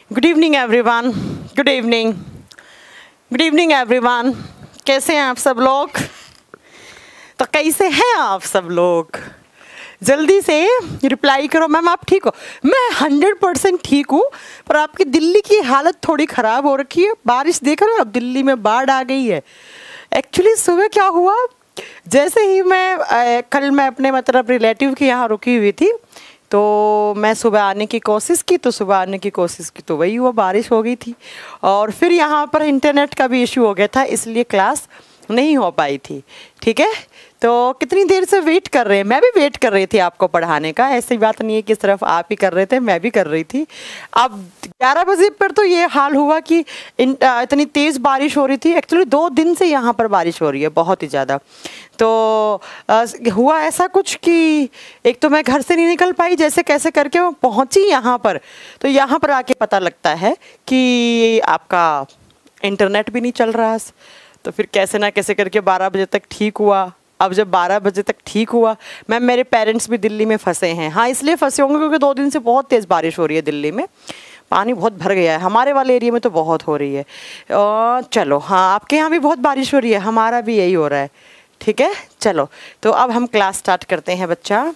Good evening everyone. Good evening. Good evening everyone. कैसे हैं आप सब लोग? तो कैसे हैं आप सब लोग? जल्दी से रिप्लाई करो। मैम आप ठीक हो? मैं 100% ठीक हूँ, पर आपकी दिल्ली की हालत थोड़ी ख़राब हो रखी है। बारिश देख रहे हो, अब दिल्ली में बाढ़ आ गई है। एक्चुअली सुबह क्या हुआ, जैसे ही कल मैं अपने मतलब रिलेटिव के यहाँ रुकी हुई थी, तो मैं सुबह आने की कोशिश की तो वही हुआ, बारिश हो गई थी। और फिर यहाँ पर इंटरनेट का भी इशू हो गया था, इसलिए क्लास नहीं हो पाई थी। ठीक है, तो कितनी देर से वेट कर रहे हैं? मैं भी वेट कर रही थी आपको पढ़ाने का। ऐसी बात नहीं है कि सिर्फ आप ही कर रहे थे, मैं भी कर रही थी। अब 11 बजे पर तो ये हाल हुआ कि इतनी तेज़ बारिश हो रही थी। एक्चुअली 2 दिन से यहाँ पर बारिश हो रही है, बहुत ही ज़्यादा। तो हुआ ऐसा कुछ कि एक तो मैं घर से नहीं निकल पाई, जैसे कैसे करके मैं पहुँची यहाँ पर। तो यहाँ पर आके पता लगता है कि आपका इंटरनेट भी नहीं चल रहा। तो फिर कैसे ना कैसे करके 12 बजे तक ठीक हुआ। अब जब 12 बजे तक ठीक हुआ, मैम मेरे पेरेंट्स भी दिल्ली में फंसे हैं। हाँ, इसलिए फंसे होंगे क्योंकि 2 दिन से बहुत तेज़ बारिश हो रही है दिल्ली में। पानी बहुत भर गया है, हमारे वाले एरिया में तो बहुत हो रही है। चलो, हाँ आपके यहाँ भी बहुत बारिश हो रही है, हमारा भी यही हो रहा है। ठीक है, चलो तो अब हम क्लास स्टार्ट करते हैं बच्चा।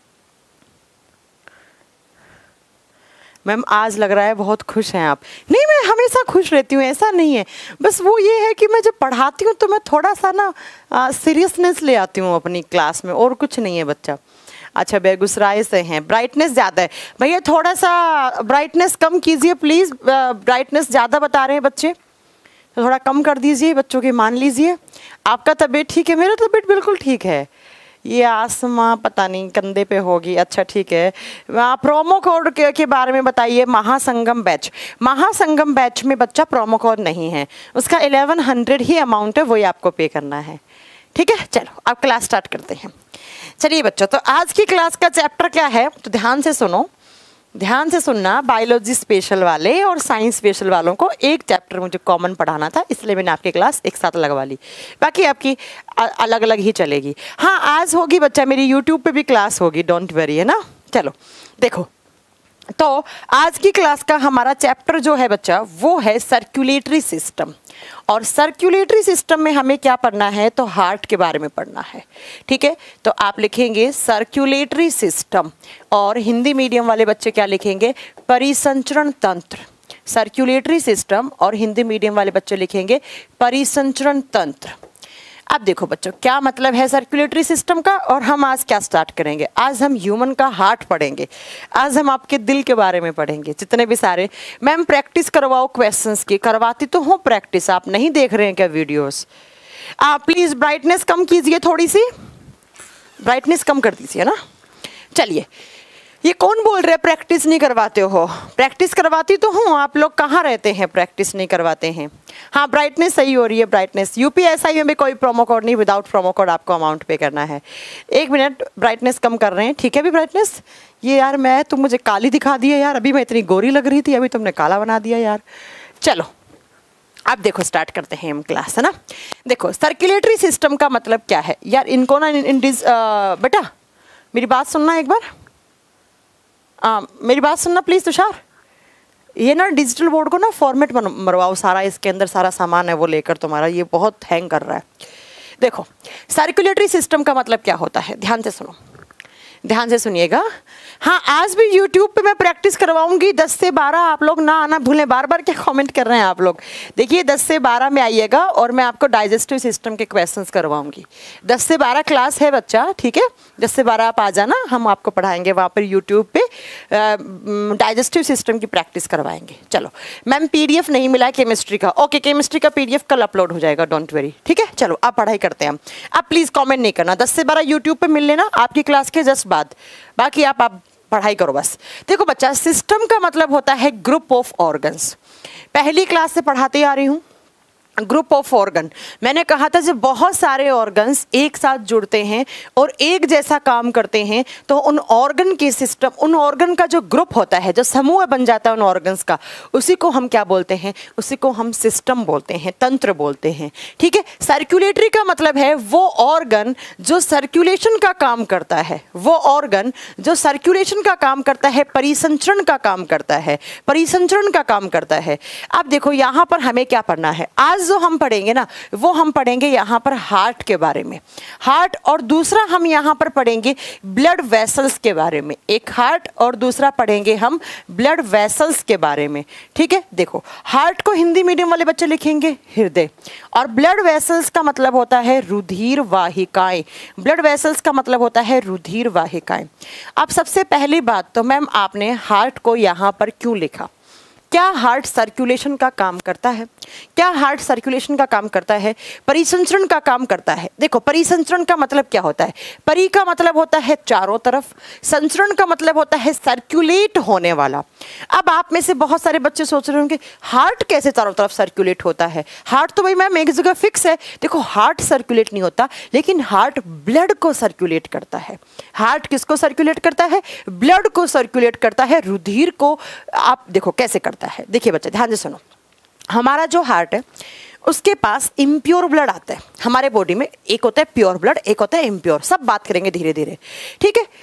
मैम आज लग रहा है बहुत खुश हैं आप। नहीं, मैं हमेशा खुश रहती हूँ, ऐसा नहीं है। बस वो ये है कि मैं जब पढ़ाती हूँ तो मैं थोड़ा सा ना सीरियसनेस ले आती हूँ अपनी क्लास में, और कुछ नहीं है बच्चा। अच्छा, बेगूसराय से हैं, ब्राइटनेस ज़्यादा है। भैया थोड़ा सा ब्राइटनेस कम कीजिए प्लीज़। ब्राइटनेस ज़्यादा बता रहे हैं बच्चे, तो थोड़ा कम कर दीजिए। बच्चों की मान लीजिए। आपका तबीयत ठीक है? मेरा तबीयत बिल्कुल ठीक है। ये आसमा पता नहीं कंधे पे होगी। अच्छा ठीक है, प्रोमो कोड के बारे में बताइए। महासंगम बैच, महासंगम बैच में बच्चा प्रोमो कोड नहीं है, उसका 1100 ही अमाउंट है, वही आपको पे करना है। ठीक है, चलो अब क्लास स्टार्ट करते हैं। चलिए बच्चों, तो आज की क्लास का चैप्टर क्या है, तो ध्यान से सुनो, ध्यान से सुनना। बायोलॉजी स्पेशल वाले और साइंस स्पेशल वालों को एक चैप्टर मुझे कॉमन पढ़ाना था, इसलिए मैंने आपकी क्लास एक साथ लगवा ली। बाकी आपकी अलग अलग ही चलेगी। हाँ, आज होगी बच्चा मेरी यूट्यूब पे भी क्लास होगी, डोंट वरी, है ना। चलो देखो, तो आज की क्लास का हमारा चैप्टर जो है बच्चा, वो है सर्कुलेटरी सिस्टम। और सर्कुलेटरी सिस्टम में हमें क्या पढ़ना है, तो हार्ट के बारे में पढ़ना है। ठीक है, तो आप लिखेंगे सर्कुलेटरी सिस्टम, और हिंदी मीडियम वाले बच्चे क्या लिखेंगे, परिसंचरण तंत्र। सर्कुलेटरी सिस्टम और हिंदी मीडियम वाले बच्चे लिखेंगे परिसंचरण तंत्र। अब देखो बच्चों, क्या मतलब है सर्कुलेटरी सिस्टम का, और हम आज क्या स्टार्ट करेंगे। आज हम ह्यूमन का हार्ट पढ़ेंगे, आज हम आपके दिल के बारे में पढ़ेंगे, जितने भी सारे। मैम प्रैक्टिस करवाओ क्वेश्चंस की। करवाती तो हूँ प्रैक्टिस, आप नहीं देख रहे हैं क्या वीडियोस? प्लीज़ ब्राइटनेस कम कीजिए, थोड़ी सी ब्राइटनेस कम कर दीजिए ना। चलिए, ये कौन बोल रहे हैं प्रैक्टिस नहीं करवाते हो? प्रैक्टिस करवाती तो हूँ, आप लोग कहाँ रहते हैं प्रैक्टिस नहीं करवाते हैं? हाँ, ब्राइटनेस सही हो रही है, ब्राइटनेस। यूपीएसआई में भी कोई प्रोमो कोड नहीं, विदाउट प्रोमो कोड आपको अमाउंट पे करना है। 1 मिनट, ब्राइटनेस कम कर रहे हैं। ठीक है भी ब्राइटनेस। ये यार तुम मुझे काली दिखा दी है यार, अभी मैं इतनी गोरी लग रही थी, अभी तुमने काला बना दिया यार। चलो अब देखो, स्टार्ट करते हैं हम क्लास, है ना। देखो, सर्कुलेटरी सिस्टम का मतलब क्या है यार, इनको ना बेटा मेरी बात सुनना एक बार। मेरी बात सुनना प्लीज़ तुषार। ये ना डिजिटल बोर्ड को ना फॉर्मेट मरवाओ सारा, इसके अंदर सारा सामान है वो लेकर, तुम्हारा ये बहुत हैंग कर रहा है। देखो, सर्कुलेटरी सिस्टम का मतलब क्या होता है, ध्यान से सुनो, ध्यान से सुनिएगा। हाँ, आज भी YouTube पे मैं प्रैक्टिस करवाऊंगी 10 से 12, आप लोग ना आना भूलें। बार बार क्या कमेंट कर रहे हैं आप लोग। देखिए 10 से 12 में आइएगा, और मैं आपको डाइजेस्टिव सिस्टम के क्वेश्चंस करवाऊंगी। 10 से 12 क्लास है बच्चा, ठीक है। 10 से 12 आप आ जाना, हम आपको पढ़ाएंगे वहाँ पर YouTube पे, डाइजेस्टिव सिस्टम की प्रैक्टिस करवाएंगे। चलो मैम, PDF नहीं मिला है केमिस्ट्री का। ओके, केमिस्ट्री का PDF कल अपलोड हो जाएगा, डोंट वरी। ठीक है, चलो आप पढ़ाई करते हैं हम। आप प्लीज़ कॉमेंट नहीं करना। 10 से 12 यूट्यूब पर मिल लेना आपकी क्लास के जस्ट बाद, बाकी आप पढ़ाई करो बस। देखो बच्चा, सिस्टम का मतलब होता है ग्रुप ऑफ ऑर्गन्स। पहली क्लास से पढ़ाते आ रही हूँ, ग्रुप ऑफ ऑर्गन। मैंने कहा था जब बहुत सारे ऑर्गन्स एक साथ जुड़ते हैं और एक जैसा काम करते हैं तो उन ऑर्गन के सिस्टम, उन ऑर्गन का जो ग्रुप होता है, जो समूह बन जाता है उन ऑर्गन्स का, उसी को हम क्या बोलते हैं? उसी को हम सिस्टम बोलते हैं, तंत्र बोलते हैं। ठीक है, सर्कुलेटरी का मतलब है वो ऑर्गन जो सर्कुलेशन का काम करता है, वो ऑर्गन जो सर्कुलेशन का काम करता है, परिसंचरण का काम करता है, परिसंचरण का काम करता है। अब देखो यहाँ पर हमें क्या पढ़ना है आज जो हम पढ़ेंगे ना, वो हम पढ़ेंगे यहाँ पर हार्ट के बारे में, हार्ट, और दूसरा हम यहाँ पर पढ़ेंगे ब्लड वेसल्स के बारे में। एक हार्ट और दूसरा पढ़ेंगे हम ब्लड वेसल्स के बारे में। ठीक है, देखो हार्ट को हिंदी मीडियम वाले बच्चे लिखेंगे हृदय, और ब्लड वेसल्स का मतलब होता है रुधिर वाहिकाएं। ब्लड वेसल्स का मतलब होता है रुधिर वाहिकाएं। अब सबसे पहली बात तो मैम आपने हार्ट को यहाँ पर क्यों लिखा? क्या हार्ट सर्कुलेशन का काम करता है? क्या हार्ट सर्कुलेशन का काम करता है? परिसंचरण का काम करता है। देखो परिसंचरण का मतलब क्या होता है? परि का मतलब होता है चारों तरफ, संचरण का मतलब होता है सर्कुलेट होने वाला। अब आप में से बहुत सारे बच्चे सोच रहे होंगे हार्ट कैसे चारों तरफ सर्कुलेट होता है? हार्ट तो भाई मैम एक जगह फिक्स है। देखो हार्ट सर्कुलेट नहीं होता, लेकिन हार्ट ब्लड को सर्कुलेट करता है। हार्ट किसको सर्कुलेट करता है? ब्लड को सर्कुलेट करता है, रुधिर को। आप देखो कैसे करता है, देखिए बच्चे ध्यान से सुनो। हमारा जो हार्ट है उसके पास इम्प्योर ब्लड आता है हमारे बॉडी में। एक होता है प्योर ब्लड, एक होता है इम्प्योर। सब बात करेंगे धीरे धीरे, ठीक है।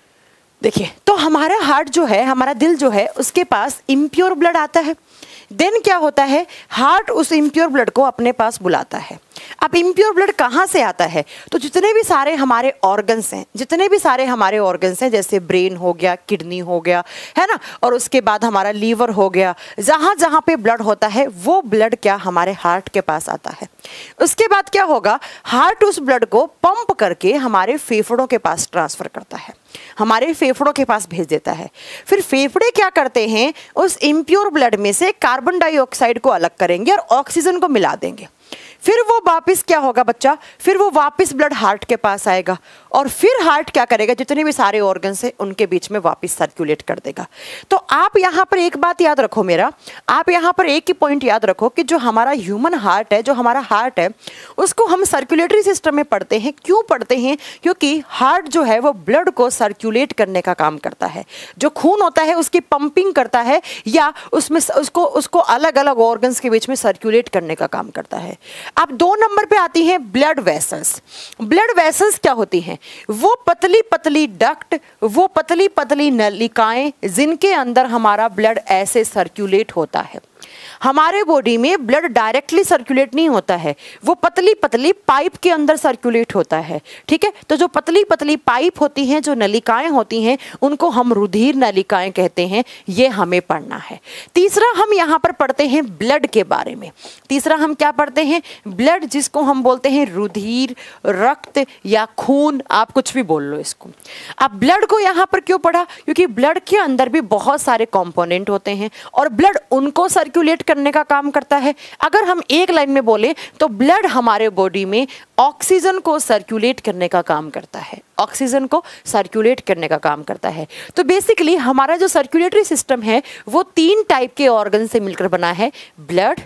देखिए तो हमारा हार्ट जो है, हमारा दिल जो है, उसके पास इम्प्योर ब्लड आता है। देन क्या होता है, हार्ट उस इम्प्योर ब्लड को अपने पास बुलाता है। अब इम्प्योर ब्लड कहाँ से आता है? तो जितने भी सारे हमारे ऑर्गन्स हैं, जितने भी सारे हमारे ऑर्गन्स हैं, जैसे ब्रेन हो गया, किडनी हो गया, है ना, और उसके बाद हमारा लीवर हो गया, जहाँ जहाँ पे ब्लड होता है वो ब्लड क्या हमारे हार्ट के पास आता है। उसके बाद क्या होगा, हार्ट उस ब्लड को पंप करके हमारे फेफड़ों के पास ट्रांसफर करता है, हमारे फेफड़ों के पास भेज देता है। फिर फेफड़े क्या करते हैं, उस इम्प्योर ब्लड में से कार्बन डाइऑक्साइड को अलग करेंगे और ऑक्सीजन को मिला देंगे। फिर वो वापस क्या होगा बच्चा, फिर वो वापस ब्लड हार्ट के पास आएगा, और फिर हार्ट क्या करेगा, जितने भी सारे ऑर्गन्स हैं उनके बीच में वापस सर्कुलेट कर देगा। तो आप यहाँ पर एक बात याद रखो मेरा, आप यहाँ पर एक ही पॉइंट याद रखो कि जो हमारा ह्यूमन हार्ट है, जो हमारा हार्ट है, उसको हम सर्कुलेटरी सिस्टम में पढ़ते हैं। क्यों पढ़ते हैं? क्योंकि हार्ट जो है वो ब्लड को सर्कुलेट करने का काम करता है। जो खून होता है उसकी पंपिंग करता है, या उसमें उसको अलग अलग ऑर्गन्स के बीच में सर्कुलेट करने का काम करता है। अब 2 नंबर पे आती हैं ब्लड वेसल्स। ब्लड वेसल्स क्या होती हैं? वो पतली पतली डक्ट, वो पतली पतली नलिकाएं जिनके अंदर हमारा ब्लड ऐसे सर्कुलेट होता है। हमारे बॉडी में ब्लड डायरेक्टली सर्कुलेट नहीं होता है, वो पतली पतली पाइप के अंदर सर्कुलेट होता है। ठीक है, तो जो पतली पतली पाइप होती हैं, जो नलिकाएं होती हैं, उनको हम रुधिर नलिकाएं कहते हैं। ये हमें पढ़ना है। तीसरा हम यहाँ पर पढ़ते हैं ब्लड के बारे में। तीसरा हम क्या पढ़ते हैं? ब्लड, जिसको हम बोलते हैं रुधिर, रक्त या खून, आप कुछ भी बोल लो इसको। अब ब्लड को यहाँ पर क्यों पढ़ा? क्योंकि ब्लड के अंदर भी बहुत सारे कंपोनेंट होते हैं और ब्लड उनको सर्कुलेट करने का काम करता है। अगर हम एक लाइन में बोले तो ब्लड हमारे बॉडी में ऑक्सीजन को सर्कुलेट करने का काम करता है, ऑक्सीजन को सर्कुलेट करने का काम करता है। तो बेसिकली हमारा जो सर्कुलेटरी सिस्टम है वो 3 टाइप के ऑर्गन से मिलकर बना है, blood,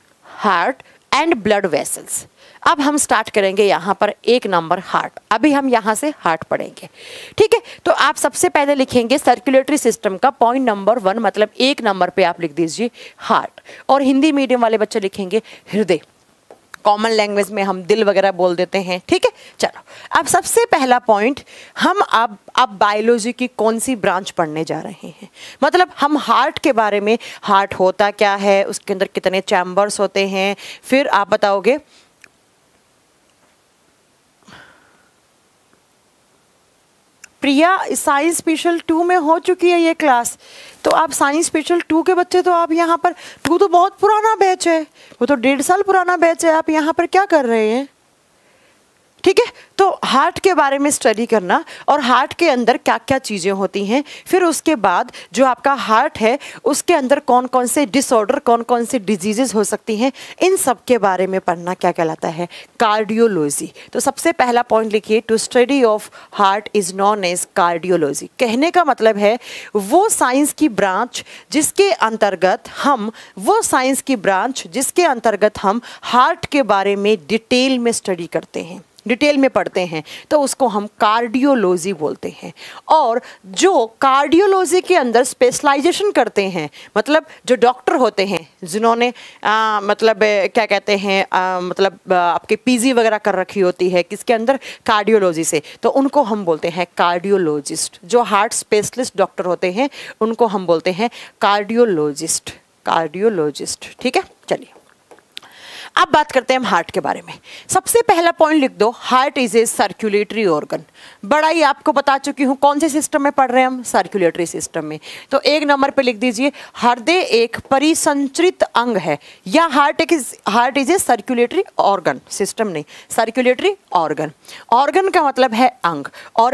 heart and blood vessels. अब हम स्टार्ट करेंगे यहाँ पर 1 नंबर हार्ट। अभी हम यहाँ से हार्ट पढ़ेंगे, ठीक है। तो आप सबसे पहले लिखेंगे सर्कुलेटरी सिस्टम का पॉइंट नंबर 1, मतलब 1 नंबर पे आप लिख दीजिए हार्ट, और हिंदी मीडियम वाले बच्चे लिखेंगे हृदय। कॉमन लैंग्वेज में हम दिल वगैरह बोल देते हैं, ठीक है। चलो अब सबसे पहला पॉइंट, हम अब बायोलॉजी की कौन सी ब्रांच पढ़ने जा रहे हैं, मतलब हम हार्ट के बारे में, हार्ट होता क्या है, उसके अंदर कितने चैम्बर्स होते हैं, फिर आप बताओगे। प्रिया साइंस स्पेशल 2 में हो चुकी है ये क्लास, तो आप साइंस स्पेशल 2 के बच्चे, तो आप यहाँ पर 2 तो बहुत पुराना बैच है, वो तो 1.5 साल पुराना बैच है। आप यहाँ पर क्या कर रहे हैं? ठीक है, तो हार्ट के बारे में स्टडी करना और हार्ट के अंदर क्या क्या चीज़ें होती हैं, फिर उसके बाद जो आपका हार्ट है उसके अंदर कौन कौन से डिसऑर्डर, कौन कौन से डिजीजेस हो सकती हैं, इन सब के बारे में पढ़ना क्या कहलाता है, कार्डियोलॉजी। तो सबसे पहला पॉइंट लिखिए, to study of heart is known as cardiology. कहने का मतलब है वो साइंस की ब्रांच जिसके अंतर्गत हम हार्ट के बारे में डिटेल में स्टडी करते हैं, डिटेल में पढ़ते हैं, तो उसको हम कार्डियोलॉजी बोलते हैं। और जो कार्डियोलॉजी के अंदर स्पेशलाइजेशन करते हैं, मतलब जो डॉक्टर होते हैं जिन्होंने क्या कहते हैं आपके पीजी वगैरह कर रखी होती है किसके अंदर, कार्डियोलॉजी से, तो उनको हम बोलते हैं कार्डियोलॉजिस्ट। जो हार्ट स्पेशलिस्ट डॉक्टर होते हैं उनको हम बोलते हैं कार्डियोलॉजिस्ट। ठीक है, चलिए अब बात करते हैं हम हार्ट के बारे में। सबसे पहला पॉइंट लिख दो, heart is a circulatory organ. बड़ा ही आपको बता चुकी हूं कौन से सिस्टम में पढ़ रहे हैं हम, सर्कुलेटरी सिस्टम में। तो एक नंबर पे लिख दीजिए, हृदय एक परिसंचरित अंग है, या heart is a circulatory organ, system नहीं, सर्कुलेटरी ऑर्गन। ऑर्गन का मतलब है अंग, और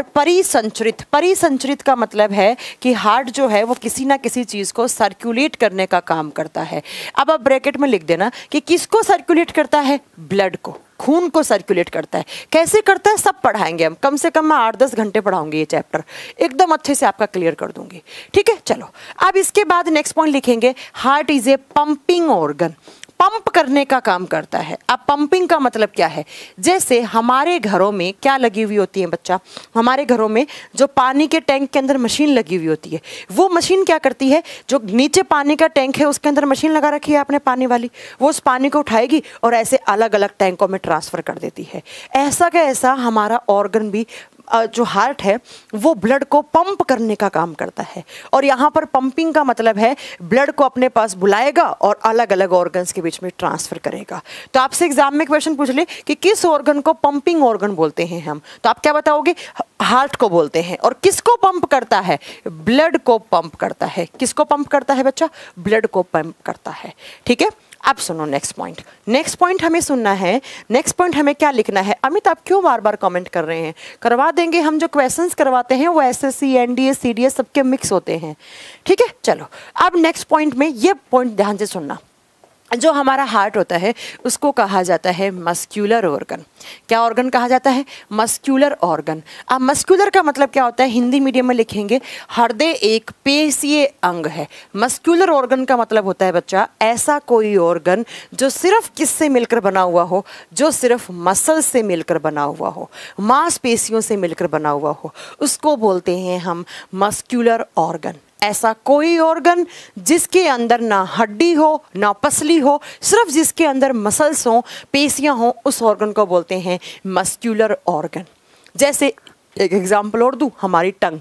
परिसंचरित का मतलब है कि हार्ट जो है वो किसी ना किसी चीज को सर्कुलेट करने का काम करता है। अब आप ब्रैकेट में लिख देना कि किसको सर्कुलेट करता है, ब्लड को, खून को सर्कुलेट करता है। कैसे करता है सब पढ़ाएंगे हम, कम से कम मैं 8-10 घंटे पढ़ाऊंगी, ये चैप्टर एकदम अच्छे से आपका क्लियर कर दूंगी। ठीक है, चलो अब इसके बाद नेक्स्ट पॉइंट लिखेंगे, heart is a pumping organ. Pump करने का काम करता है। अब पंपिंग का मतलब क्या है, जैसे हमारे घरों में क्या लगी हुई होती है बच्चा, हमारे घरों में जो पानी के टैंक के अंदर मशीन लगी हुई होती है, वो मशीन क्या करती है, जो नीचे पानी का टैंक है उसके अंदर मशीन लगा रखी है आपने पानी वाली, वो उस पानी को उठाएगी और ऐसे अलग अलग टैंकों में ट्रांसफर कर देती है। ऐसा का ऐसा हमारा ऑर्गन भी, जो हार्ट है वो ब्लड को पंप करने का काम करता है। और यहाँ पर पंपिंग का मतलब है ब्लड को अपने पास बुलाएगा और अलग अलग ऑर्गन्स के बीच में ट्रांसफर करेगा। तो आपसे एग्जाम में क्वेश्चन पूछ ले कि किस ऑर्गन को पंपिंग ऑर्गन बोलते हैं हम, तो आप क्या बताओगे, हार्ट को बोलते हैं। और किसको पंप करता है, ब्लड को पंप करता है। किसको पंप करता है बच्चा, ब्लड को पंप करता है। ठीक है, अब सुनो नेक्स्ट पॉइंट हमें सुनना है। नेक्स्ट पॉइंट हमें क्या लिखना है, अमित आप क्यों बार बार कमेंट कर रहे हैं, करवा देंगे हम। जो क्वेश्चंस करवाते हैं वो एसएससी, एनडीए, सीडीएस सबके मिक्स होते हैं। ठीक है, चलो अब नेक्स्ट पॉइंट में ये पॉइंट ध्यान से सुनना। जो हमारा हार्ट होता है उसको कहा जाता है मस्क्यूलर ऑर्गन। क्या ऑर्गन कहा जाता है, मस्क्यूलर ऑर्गन। अब मस्क्यूलर का मतलब क्या होता है, हिंदी मीडियम में लिखेंगे, हृदय एक पेशीय अंग है। मस्क्यूलर ऑर्गन का मतलब होता है बच्चा ऐसा कोई ऑर्गन जो सिर्फ किससे मिलकर बना हुआ हो, जो सिर्फ मसल से मिलकर बना हुआ हो, मांसपेशियों से मिलकर बना हुआ हो, उसको बोलते हैं हम मस्क्यूलर ऑर्गन। ऐसा कोई ऑर्गन जिसके अंदर ना हड्डी हो ना पसली हो, सिर्फ जिसके अंदर मसल्स हो, पेशियां हो, उस ऑर्गन को बोलते हैं मस्क्यूलर ऑर्गन। जैसे एक एग्जांपल और दूं, हमारी टंग,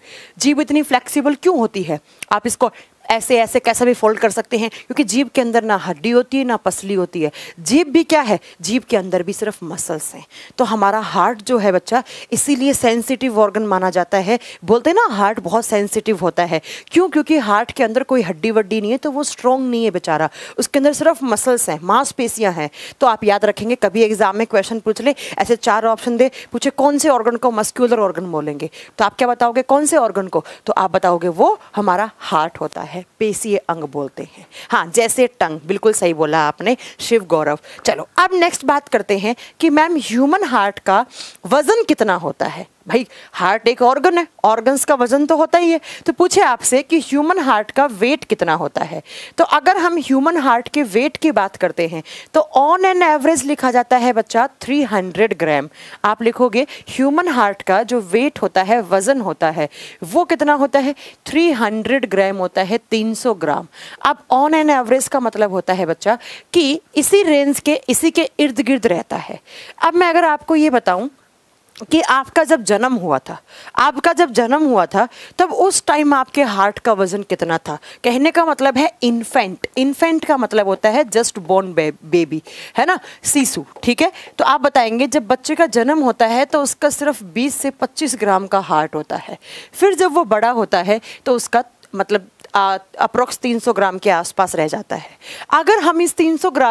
जीभ इतनी फ्लेक्सिबल क्यों होती है, आप इसको ऐसे ऐसे कैसा भी फोल्ड कर सकते हैं, क्योंकि जीभ के अंदर ना हड्डी होती है ना पसली होती है। जीभ भी क्या है, जीभ के अंदर भी सिर्फ मसल्स हैं। तो हमारा हार्ट जो है बच्चा इसीलिए सेंसिटिव ऑर्गन माना जाता है। बोलते हैं ना हार्ट बहुत सेंसिटिव होता है, क्यों, क्योंकि हार्ट के अंदर कोई हड्डी वड्डी नहीं है, तो वो स्ट्रॉन्ग नहीं है बेचारा, उसके अंदर सिर्फ मसल्स हैं, मांसपेशियां हैं। तो आप याद रखेंगे, कभी एग्जाम में क्वेश्चन पूछ ले, ऐसे 4 ऑप्शन दे, पूछे कौन से ऑर्गन को मस्क्यूलर ऑर्गन बोलेंगे, तो आप क्या बताओगे, कौन से ऑर्गन को, तो आप बताओगे वो हमारा हार्ट होता है, पेशीय अंग बोलते हैं। हाँ, जैसे टंग, बिल्कुल सही बोला आपने शिव गौरव। चलो अब नेक्स्ट बात करते हैं कि मैम ह्यूमन हार्ट का वजन कितना होता है। भाई हार्ट एक ऑर्गन है, ऑर्गन्स का वजन तो होता ही है, तो पूछे आपसे कि ह्यूमन हार्ट का वेट कितना होता है। तो अगर हम ह्यूमन हार्ट के वेट की बात करते हैं तो ऑन एन एवरेज लिखा जाता है बच्चा 300 ग्राम। आप लिखोगे ह्यूमन हार्ट का जो वेट होता है, वजन होता है, वो कितना होता है, 300 ग्राम होता है, 300 ग्राम। अब ऑन एन एवरेज का मतलब होता है बच्चा कि इसी रेंज के, इसी के इर्द गिर्द रहता है। अब मैं अगर आपको ये बताऊं कि आपका जब जन्म हुआ था तब उस टाइम आपके हार्ट का वजन कितना था। कहने का मतलब है इन्फेंट का मतलब होता है जस्ट बोर्न बेबी, है ना, शिशु। ठीक है, तो आप बताएंगे जब बच्चे का जन्म होता है तो उसका सिर्फ 20 से 25 ग्राम का हार्ट होता है। फिर जब वो बड़ा होता है तो उसका मतलब अप्रोक्स 300 ग्राम के आसपास रह जाता है। अगर हम इस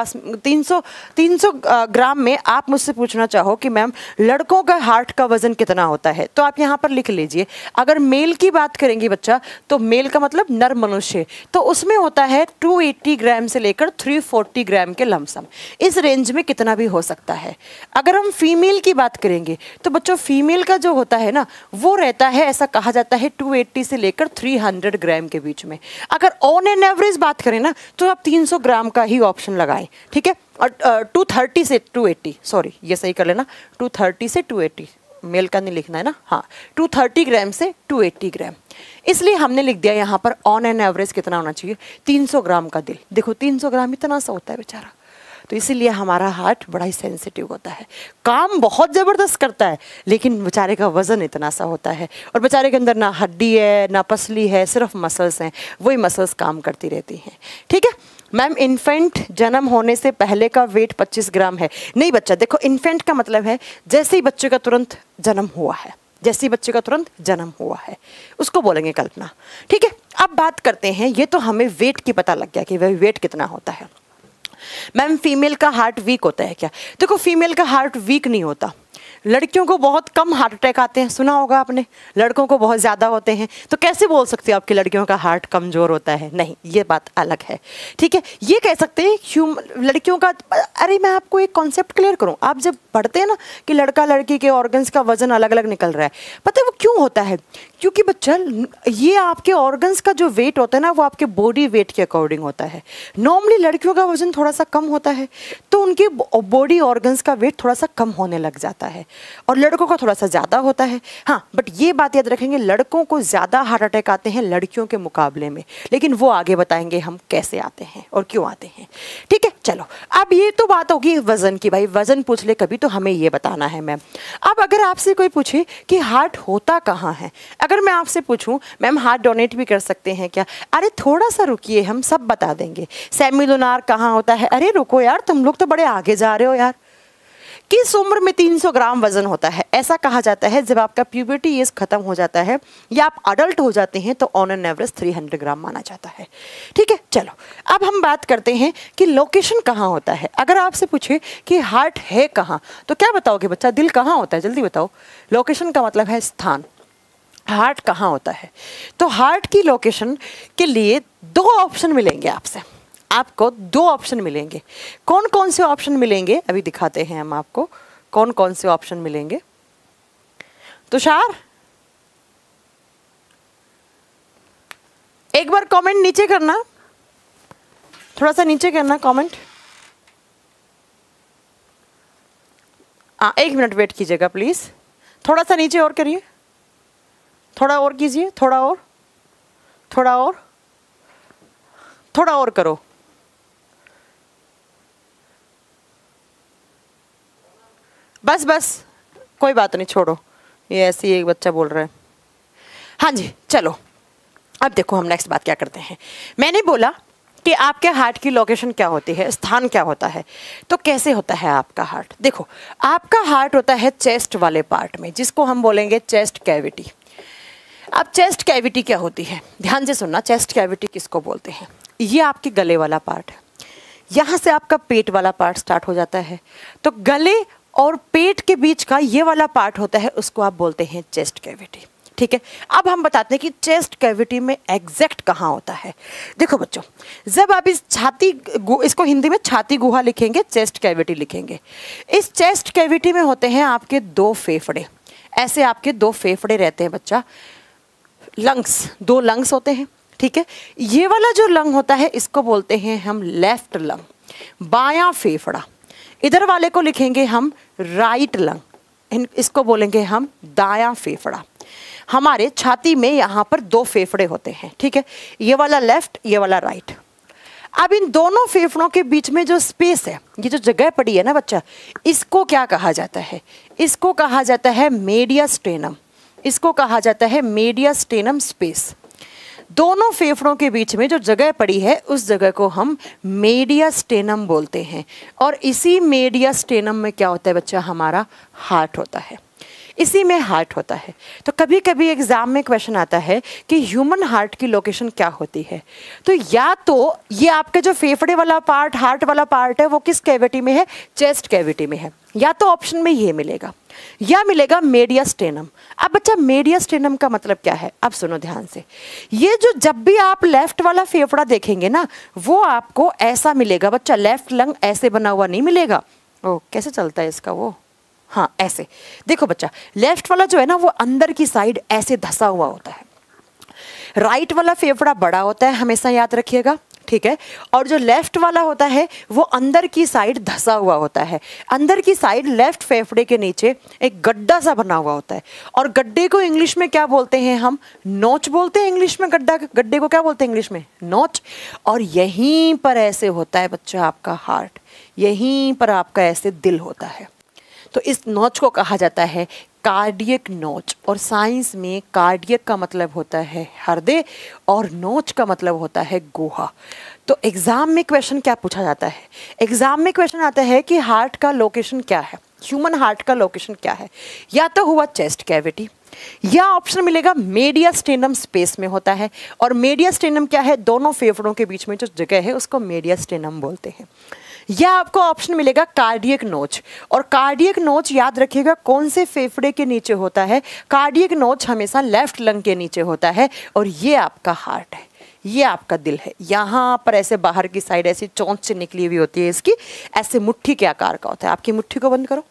300 ग्राम में आप मुझसे पूछना चाहो कि मैम लड़कों का हार्ट का वजन कितना होता है, तो आप यहाँ पर लिख लीजिए। अगर मेल की बात करेंगे बच्चा, तो मेल का मतलब नर मनुष्य, तो उसमें होता है 280 ग्राम से लेकर 340 ग्राम के लमसम, इस रेंज में कितना भी हो सकता है। अगर हम फीमेल की बात करेंगे तो बच्चों फीमेल का जो होता है ना, वो रहता है, ऐसा कहा जाता है 280 से लेकर 300 ग्राम के बीच में। अगर ऑन एन एवरेज बात करें ना, तो आप 300 ग्राम का ही ऑप्शन लगाएं, ठीक है। और 230 से 280, सॉरी ये सही कर लेना, 230 से 280, मेल का नहीं लिखना है ना, हाँ 230 ग्राम से 280 ग्राम, इसलिए हमने लिख दिया यहाँ पर ऑन एन एवरेज कितना होना चाहिए, 300 ग्राम का दिल। देखो 300 ग्राम इतना सा होता है बेचारा, तो इसीलिए हमारा हार्ट बड़ा ही सेंसिटिव होता है, काम बहुत ज़बरदस्त करता है, लेकिन बेचारे का वज़न इतना सा होता है, और बेचारे के अंदर ना हड्डी है ना पसली है, सिर्फ मसल्स हैं, वही मसल्स काम करती रहती हैं, ठीक है। मैम इन्फेंट जन्म होने से पहले का वेट 25 ग्राम है। नहीं बच्चा, देखो इन्फेंट का मतलब है जैसे ही बच्चे का तुरंत जन्म हुआ है, जैसे ही बच्चे का तुरंत जन्म हुआ है उसको बोलेंगे कल्पना, ठीक है। अब बात करते हैं, ये तो हमें वेट की पता लग गया कि वह वेट कितना होता है। मैम फीमेल का हार्ट वीक होता है क्या? देखो फीमेल का हार्ट वीक नहीं होता, लड़कियों को बहुत कम हार्ट अटैक आते हैं, सुना होगा आपने, लड़कों को बहुत ज़्यादा होते हैं। तो कैसे बोल सकते हो आप कि लड़कियों का हार्ट कमज़ोर होता है? नहीं, ये बात अलग है, ठीक है। ये कह सकते हैं लड़कियों का, अरे मैं आपको एक कॉन्सेप्ट क्लियर करूं, आप जब पढ़ते हैं ना कि लड़का लड़की के ऑर्गन्स का वजन अलग अलग निकल रहा है, पता है वो क्यों होता है? क्योंकि बच्चा ये आपके ऑर्गन्स का जो वेट होता है ना, वो आपके बॉडी वेट के अकॉर्डिंग होता है। नॉर्मली लड़कियों का वजन थोड़ा सा कम होता है, तो उनके बॉडी ऑर्गन्स का वेट थोड़ा सा कम होने लग जाता है, और लड़कों का थोड़ा सा ज़्यादा होता है। हाँ, बट ये बात याद रखेंगे, लड़कों को ज़्यादा हार्ट अटैक आते हैं लड़कियों के मुकाबले में, लेकिन वो आगे बताएंगे हम कैसे आते हैं और क्यों आते हैं, ठीक है। चलो अब ये तो बात होगी वज़न की, भाई वज़न पूछ ले कभी तो हमें ये बताना है मैम। अब अगर आपसे कोई पूछे कि हार्ट होता कहाँ है, अगर मैं आपसे पूछूं मैम हार्ट डोनेट भी कर सकते हैं क्या, अरे थोड़ा सा रुकिए हम सब बता देंगे। सेमिलुनार कहाँ होता है, अरे रुको यार तुम लोग तो बड़े आगे जा रहे हो यार। किस उम्र में 300 ग्राम वजन होता है? ऐसा कहा जाता है जब आपका प्यूबर्टी एज खत्म हो जाता है या आप अडल्ट हो जाते हैं, तो ऑन एन एवरेज 300 ग्राम माना जाता है, ठीक है। चलो अब हम बात करते हैं कि लोकेशन कहाँ होता है। अगर आपसे पूछे कि हार्ट है कहाँ, तो क्या बताओगे बच्चा, दिल कहाँ होता है, जल्दी बताओ। लोकेशन का मतलब है स्थान, हार्ट कहाँ होता है। तो हार्ट की लोकेशन के लिए 2 ऑप्शन मिलेंगे आपसे, आपको 2 ऑप्शन मिलेंगे। कौन कौन से ऑप्शन मिलेंगे अभी दिखाते हैं हम आपको, कौन कौन से ऑप्शन मिलेंगे। तुषार एक बार कमेंट नीचे करना, थोड़ा सा नीचे करना कमेंट। 1 मिनट वेट कीजिएगा प्लीज, थोड़ा सा नीचे और करिए, थोड़ा और कीजिए, थोड़ा और, थोड़ा और, थोड़ा और करो। बस बस कोई बात नहीं, छोड़ो, ये ऐसे ही एक बच्चा बोल रहा है। हाँ जी चलो, अब देखो हम नेक्स्ट बात क्या करते हैं। मैंने बोला कि आपके हार्ट की लोकेशन क्या होती है, स्थान क्या होता है, तो कैसे होता है आपका हार्ट। देखो आपका हार्ट होता है चेस्ट वाले पार्ट में, जिसको हम बोलेंगे चेस्ट कैविटी। अब चेस्ट कैविटी क्या होती है, ध्यान से सुनना, चेस्ट कैविटी किसको बोलते हैं। ये आपके गले वाला पार्ट है, यहाँ से आपका पेट वाला पार्ट स्टार्ट हो जाता है, तो गले और पेट के बीच का ये वाला पार्ट होता है, उसको आप बोलते हैं चेस्ट कैविटी, ठीक है। अब हम बताते हैं कि चेस्ट कैविटी में एग्जैक्ट कहाँ होता है। देखो बच्चों, जब आप इस छाती, इसको हिंदी में छाती गुहा लिखेंगे, चेस्ट कैविटी लिखेंगे, इस चेस्ट कैविटी में होते हैं आपके 2 फेफड़े, ऐसे आपके 2 फेफड़े रहते हैं बच्चा, लंग्स, 2 लंग्स होते हैं, ठीक है। ये वाला जो लंग होता है इसको बोलते हैं हम लेफ्ट लंग, बायां फेफड़ा। इधर वाले को लिखेंगे हम राइट लंग, इसको बोलेंगे हम दायां फेफड़ा। हमारे छाती में यहाँ पर 2 फेफड़े होते हैं, ठीक है, ये वाला लेफ्ट, ये वाला राइट। अब इन दोनों फेफड़ों के बीच में जो स्पेस है, ये जो जगह पड़ी है ना बच्चा, इसको क्या कहा जाता है, इसको कहा जाता है मेडियास्टेनम, इसको कहा जाता है मेडियास्टेनम स्पेस। दोनों फेफड़ों के बीच में जो जगह पड़ी है उस जगह को हम मेडियास्टेनम बोलते हैं, और इसी मेडियास्टेनम में क्या होता है बच्चा, हमारा हार्ट होता है। इसी में हार्ट होता है। तो कभी कभी एग्जाम में क्वेश्चन आता है कि ह्यूमन हार्ट की लोकेशन क्या होती है। तो या तो ये आपके जो फेफड़े वाला पार्ट, हार्ट वाला पार्ट है, वो किस कैविटी में है, चेस्ट कैविटी में है। या तो ऑप्शन में ये मिलेगा या मिलेगा मेडियास्टेनम। अब बच्चा मेडियास्टेनम का मतलब क्या है, अब सुनो ध्यान से। ये जो जब भी आप लेफ्ट वाला फेफड़ा देखेंगे ना, वो आपको ऐसा मिलेगा बच्चा, लेफ्ट लंग ऐसे बना हुआ नहीं मिलेगा। ओ कैसे चलता है इसका वो, हाँ ऐसे देखो बच्चा, लेफ्ट वाला जो है ना वो अंदर की साइड ऐसे धसा हुआ होता है, राइट वाला फेफड़ा बड़ा होता है, हमेशा याद रखिएगा, ठीक है। और जो लेफ्ट वाला होता है वो अंदर की साइड धसा हुआ होता है। अंदर की साइड लेफ्ट फेफड़े के नीचे एक गड्ढा सा बना हुआ होता है, और गड्ढे को इंग्लिश में क्या बोलते हैं हम, नोच बोलते हैं इंग्लिश में। गड्ढे को क्या बोलते हैं इंग्लिश में, नोच। और यहीं पर ऐसे होता है बच्चा आपका हार्ट, यहीं पर आपका ऐसे दिल होता है। तो इस नोच को कहा जाता है कार्डियक नोच। और साइंस में कार्डियक का मतलब होता है हृदय और नोच का मतलब होता है गुहा। तो एग्जाम में क्वेश्चन क्या पूछा जाता है, एग्जाम में क्वेश्चन आता है कि हार्ट का लोकेशन क्या है, ह्यूमन हार्ट का लोकेशन क्या है। या तो हुआ चेस्ट कैविटी, या ऑप्शन मिलेगा मेडियास्टेनम स्पेस में होता है। और मेडियास्टेनम क्या है, दोनों फेफड़ों के बीच में जो जगह है उसको मेडियास्टेनम बोलते हैं। या आपको ऑप्शन मिलेगा कार्डियक नोच। और कार्डियक नोच याद रखिएगा कौन से फेफड़े के नीचे होता है, कार्डियक नोच हमेशा लेफ्ट लंग के नीचे होता है। और ये आपका हार्ट है, ये आपका दिल है। यहाँ पर ऐसे बाहर की साइड ऐसी चोंच से निकली हुई होती है इसकी, ऐसे मुट्ठी के आकार का होता है। आपकी मुट्ठी को बंद करो।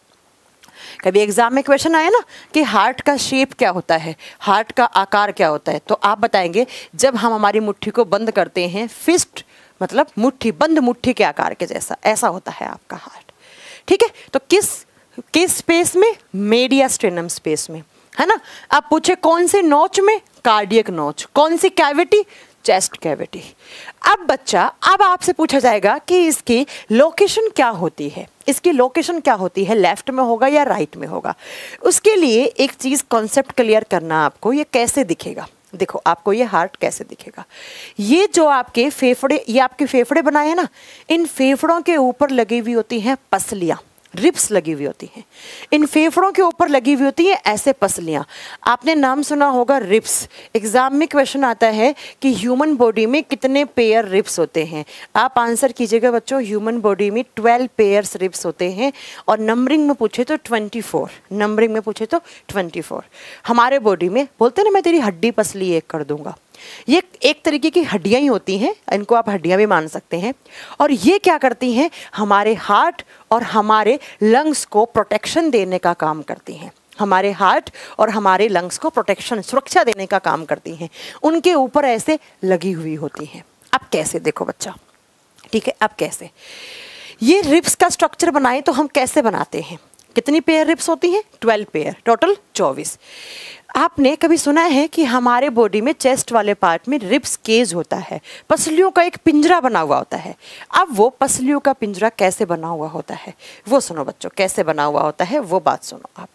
कभी एग्जाम में क्वेश्चन आए ना कि हार्ट का शेप क्या होता है, हार्ट का आकार क्या होता है, तो आप बताएंगे जब हम हमारी मुट्ठी को बंद करते हैं, फिस्ट मतलब मुट्ठी, बंद मुट्ठी के आकार के जैसा, ऐसा होता है आपका हार्ट, ठीक है। तो किस स्पेस में, मेडियास्टेनम स्पेस में, है ना। आप पूछे कौन से नोच में, कार्डियक नोच। कौन सी कैविटी, चेस्ट कैविटी। अब बच्चा, अब आपसे पूछा जाएगा कि इसकी लोकेशन क्या होती है, इसकी लोकेशन क्या होती है, लेफ्ट में होगा या राइट में होगा। उसके लिए एक चीज कॉन्सेप्ट क्लियर करना आपको, ये कैसे दिखेगा। देखो आपको ये हार्ट कैसे दिखेगा, ये जो आपके फेफड़े, ये आपके फेफड़े बनाए हैं ना, इन फेफड़ों के ऊपर लगी हुई होती हैं पसलियां, रिब्स लगी हुई होती हैं। इन फेफड़ों के ऊपर लगी हुई होती हैं ऐसे पसलियां। आपने नाम सुना होगा रिब्स। एग्जाम में क्वेश्चन आता है कि ह्यूमन बॉडी में कितने पेयर रिब्स होते हैं। आप आंसर कीजिएगा बच्चों, ह्यूमन बॉडी में 12 पेयर्स रिब्स होते हैं। और नंबरिंग में पूछे तो 24, नंबरिंग में पूछे तो 24। हमारे बॉडी में बोलते ना मैं तेरी हड्डी पसली एक कर दूंगा, ये एक तरीके की हड्डियां ही होती हैं, इनको आप हड्डियां भी मान सकते हैं। और ये क्या करती हैं, हमारे हार्ट और हमारे लंग्स को प्रोटेक्शन देने का काम करती हैं। हमारे हार्ट और हमारे लंग्स को प्रोटेक्शन, सुरक्षा देने का काम करती हैं। उनके ऊपर ऐसे लगी हुई होती हैं। अब कैसे, देखो बच्चा, ठीक है। अब कैसे ये रिब्स का स्ट्रक्चर बनाए तो हम कैसे बनाते हैं, कितनी पेयर रिब्स होती हैं, 12 पेयर, टोटल 24। आपने कभी सुना है कि हमारे बॉडी में चेस्ट वाले पार्ट में रिब्स केज होता है, पसलियों का एक पिंजरा बना हुआ होता है। अब वो पसलियों का पिंजरा कैसे बना हुआ होता है वो सुनो बच्चों, कैसे बना हुआ होता है वो बात सुनो। आप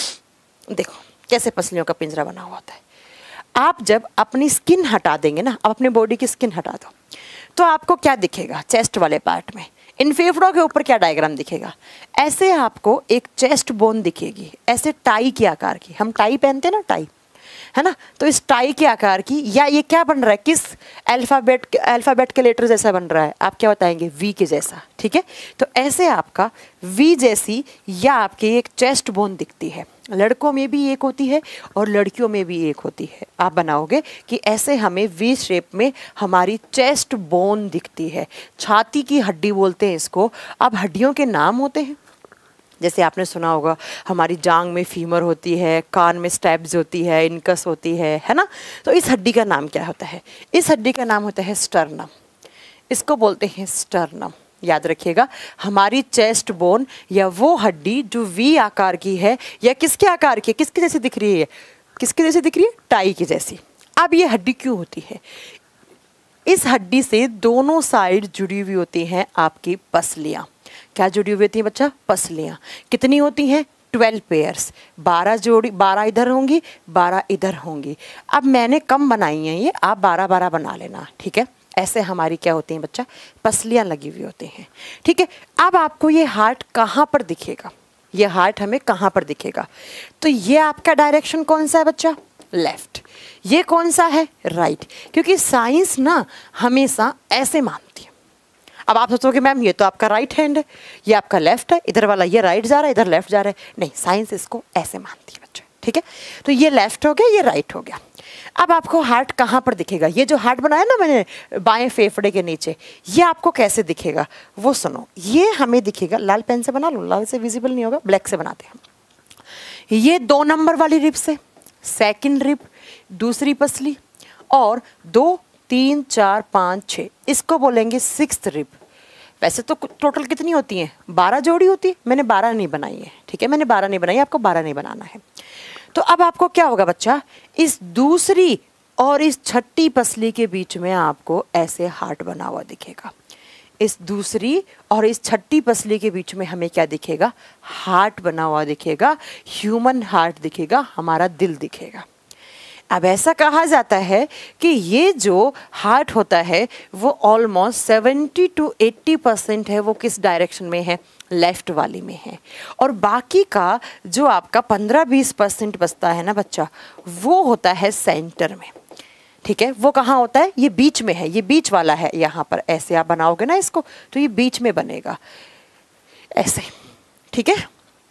देखो कैसे पसलियों का पिंजरा बना हुआ होता है। आप जब अपनी स्किन हटा देंगे ना, अब अपने बॉडी की स्किन हटा दो, तो आपको क्या दिखेगा चेस्ट वाले पार्ट में, इन फेफड़ों के ऊपर क्या डायग्राम दिखेगा, ऐसे आपको एक चेस्ट बोन दिखेगी, ऐसे टाई के आकार की। हम टाई पहनते हैं ना, टाई, है ना। तो इस टाई के आकार की, या ये क्या बन रहा है, किस अल्फ़ाबेट के लेटर जैसा बन रहा है, आप क्या बताएंगे, वी के जैसा, ठीक है। तो ऐसे आपका वी जैसी या आपकी एक चेस्ट बोन दिखती है। लड़कों में भी एक होती है और लड़कियों में भी एक होती है। आप बनाओगे कि ऐसे हमें वी शेप में हमारी चेस्ट बोन दिखती है। छाती की हड्डी बोलते हैं इसको। अब हड्डियों के नाम होते हैं, जैसे आपने सुना होगा हमारी जांग में फीमर होती है, कान में स्टैब्स होती है, इनकस होती है ना। तो इस हड्डी का नाम क्या होता है, इस हड्डी का नाम होता है स्टर्नम। इसको बोलते हैं स्टर्नम। याद रखिएगा, हमारी चेस्ट बोन या वो हड्डी जो वी आकार की है या किसके आकार की, किसके जैसी दिख रही है, किसके जैसी दिख रही है, टाई की जैसी। अब ये हड्डी क्यों होती है, इस हड्डी से दोनों साइड जुड़ी हुई होती हैं आपकी पसलियां। क्या जुड़ी हुई होती है बच्चा, पसलियां। कितनी होती हैं, 12 पेयर्स। 12 जोड़ी, 12 इधर होंगी, 12 इधर होंगी। अब मैंने कम बनाई हैं ये, आप 12-12 बना लेना, ठीक है। ऐसे हमारी क्या होती हैं बच्चा, पसलियां लगी हुई होती हैं, ठीक है। अब आपको ये हार्ट कहाँ पर दिखेगा, ये हार्ट हमें कहाँ पर दिखेगा? तो ये आपका डायरेक्शन कौन सा है बच्चा? लेफ्ट। ये कौन सा है? राइट। क्योंकि साइंस ना हमेशा ऐसे मानती है। अब आप सोचोगे मैम ये तो आपका राइट हैंड है, ये आपका लेफ्ट है, इधर वाला ये राइट जा रहा है, इधर लेफ्ट जा रहा है। नहीं, साइंस इसको ऐसे मानती है बच्चे, ठीक है? तो ये लेफ्ट हो गया, ये राइट हो गया। अब आपको हार्ट कहाँ पर दिखेगा? ये जो हार्ट बनाया ना मैंने बाएं फेफड़े के नीचे, ये आपको कैसे दिखेगा वो सुनो। ये हमें दिखेगा, लाल पेन से बना लो, लाल से विजिबल नहीं होगा, ब्लैक से बनाते हैं। ये 2 नंबर वाली रिब से, सेकंड रिब, दूसरी पसली, और 2, 3, 4, 5, 6, इसको बोलेंगे 6th रिब। वैसे तो टोटल कितनी होती हैं? 12 जोड़ी होती है। मैंने 12 नहीं बनाई है, ठीक है? मैंने 12 नहीं बनाई, आपको 12 नहीं बनाना है। तो अब आपको क्या होगा बच्चा? इस दूसरी और इस छठी पसली के बीच में आपको ऐसे हार्ट बना हुआ दिखेगा। इस दूसरी और इस छठी पसली के बीच में हमें क्या दिखेगा? हार्ट बना हुआ दिखेगा, ह्यूमन हार्ट दिखेगा, हमारा दिल दिखेगा। अब ऐसा कहा जाता है कि ये जो हार्ट होता है वो ऑलमोस्ट 70 to 80% है, वो किस डायरेक्शन में है? लेफ्ट वाली में है। और बाकी का जो आपका 15-20% बचता है ना बच्चा, वो होता है सेंटर में, ठीक है? वो कहाँ होता है? ये बीच में है, ये बीच वाला है। यहाँ पर ऐसे आप बनाओगे ना इसको, तो ये बीच में बनेगा ऐसे, ठीक है?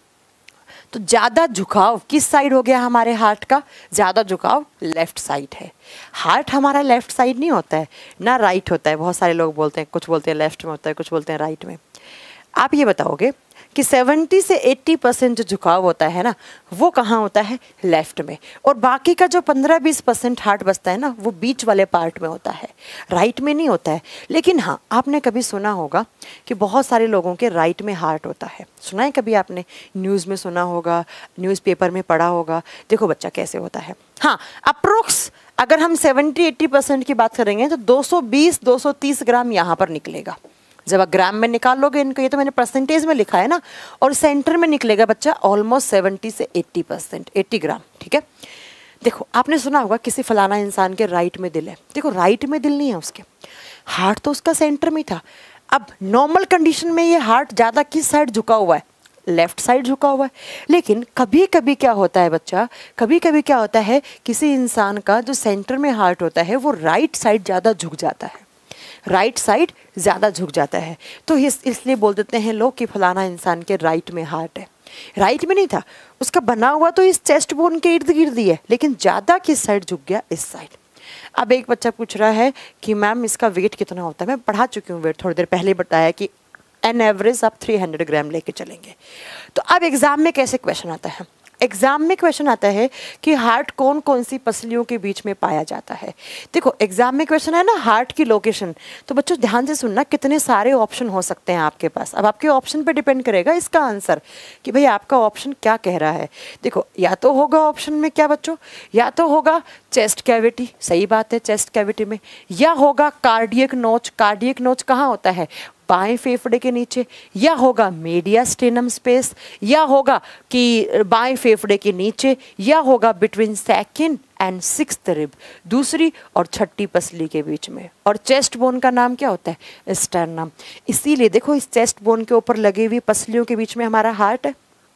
तो ज़्यादा झुकाव किस साइड हो गया हमारे हार्ट का? ज़्यादा झुकाव लेफ्ट साइड है। हार्ट हमारा लेफ्ट साइड नहीं होता है ना, राइट होता है। बहुत सारे लोग बोलते हैं, कुछ बोलते हैं लेफ्ट में होता है, कुछ बोलते हैं राइट में। आप ये बताओगे कि 70 से 80% जो झुकाव होता है ना, वो कहाँ होता है? लेफ्ट में। और बाकी का जो 15-20% हार्ट बचता है ना, वो बीच वाले पार्ट में होता है, राइट में नहीं होता है। लेकिन हाँ, आपने कभी सुना होगा कि बहुत सारे लोगों के राइट में हार्ट होता है। सुना है कभी आपने? न्यूज़ में सुना होगा, न्यूज़पेपर में पढ़ा होगा। देखो बच्चा कैसे होता है। हाँ, अप्रोक्स अगर हम 70-80% की बात करेंगे तो 220-230 ग्राम यहाँ पर निकलेगा। जब आप ग्राम में निकाल लोगे इनको, ये तो मैंने परसेंटेज में लिखा है ना, और सेंटर में निकलेगा बच्चा ऑलमोस्ट 70 से 80%, 80 ग्राम, ठीक है? देखो आपने सुना होगा किसी फलाना इंसान के राइट में दिल है। देखो राइट में दिल नहीं है उसके, हार्ट तो उसका सेंटर में था। अब नॉर्मल कंडीशन में ये हार्ट ज़्यादा किस साइड झुका हुआ है? लेफ्ट साइड झुका हुआ है। लेकिन कभी कभी क्या होता है बच्चा, कभी कभी क्या होता है, किसी इंसान का जो सेंटर में हार्ट होता है वो राइट साइड ज़्यादा झुक जाता है, राइट साइड ज़्यादा झुक जाता है। तो इसलिए बोल देते हैं लोग कि फलाना इंसान के राइट में हार्ट है। राइट में नहीं था, उसका बना हुआ तो इस चेस्ट बोन के इर्द गिर्द ही है, लेकिन ज़्यादा किस साइड झुक गया? इस साइड। अब एक बच्चा पूछ रहा है कि मैम इसका वेट कितना होता है? मैं पढ़ा चुकी हूँ वेट, थोड़ी देर पहले बताया कि एन एवरेज आप 300 ग्राम लेके चलेंगे। तो अब एग्जाम में कैसे क्वेश्चन आता है? एग्जाम में क्वेश्चन आता है कि हार्ट कौन कौन सी पसलियों के बीच में पाया जाता है। देखो एग्जाम में क्वेश्चन है ना हार्ट की लोकेशन, तो बच्चों ध्यान से सुनना, कितने सारे ऑप्शन हो सकते हैं आपके पास। अब आपके ऑप्शन पे डिपेंड करेगा इसका आंसर कि भाई आपका ऑप्शन क्या कह रहा है। देखो या तो होगा ऑप्शन में क्या बच्चों, या तो होगा चेस्ट कैविटी, सही बात है चेस्ट कैविटी में, या होगा कार्डियक नोच। कार्डियक नोच कहाँ होता है? बाएं फेफड़े के नीचे। या होगा मीडियास्टेनम स्पेस, या होगा कि बाएं फेफड़े के नीचे, या होगा between second and 6th rib, दूसरी और छठी पसली के बीच में। और चेस्ट बोन का नाम क्या होता है? स्टर्नम। इसीलिए देखो इस चेस्ट बोन के ऊपर लगी हुई पसलियों के बीच में हमारा हार्ट है।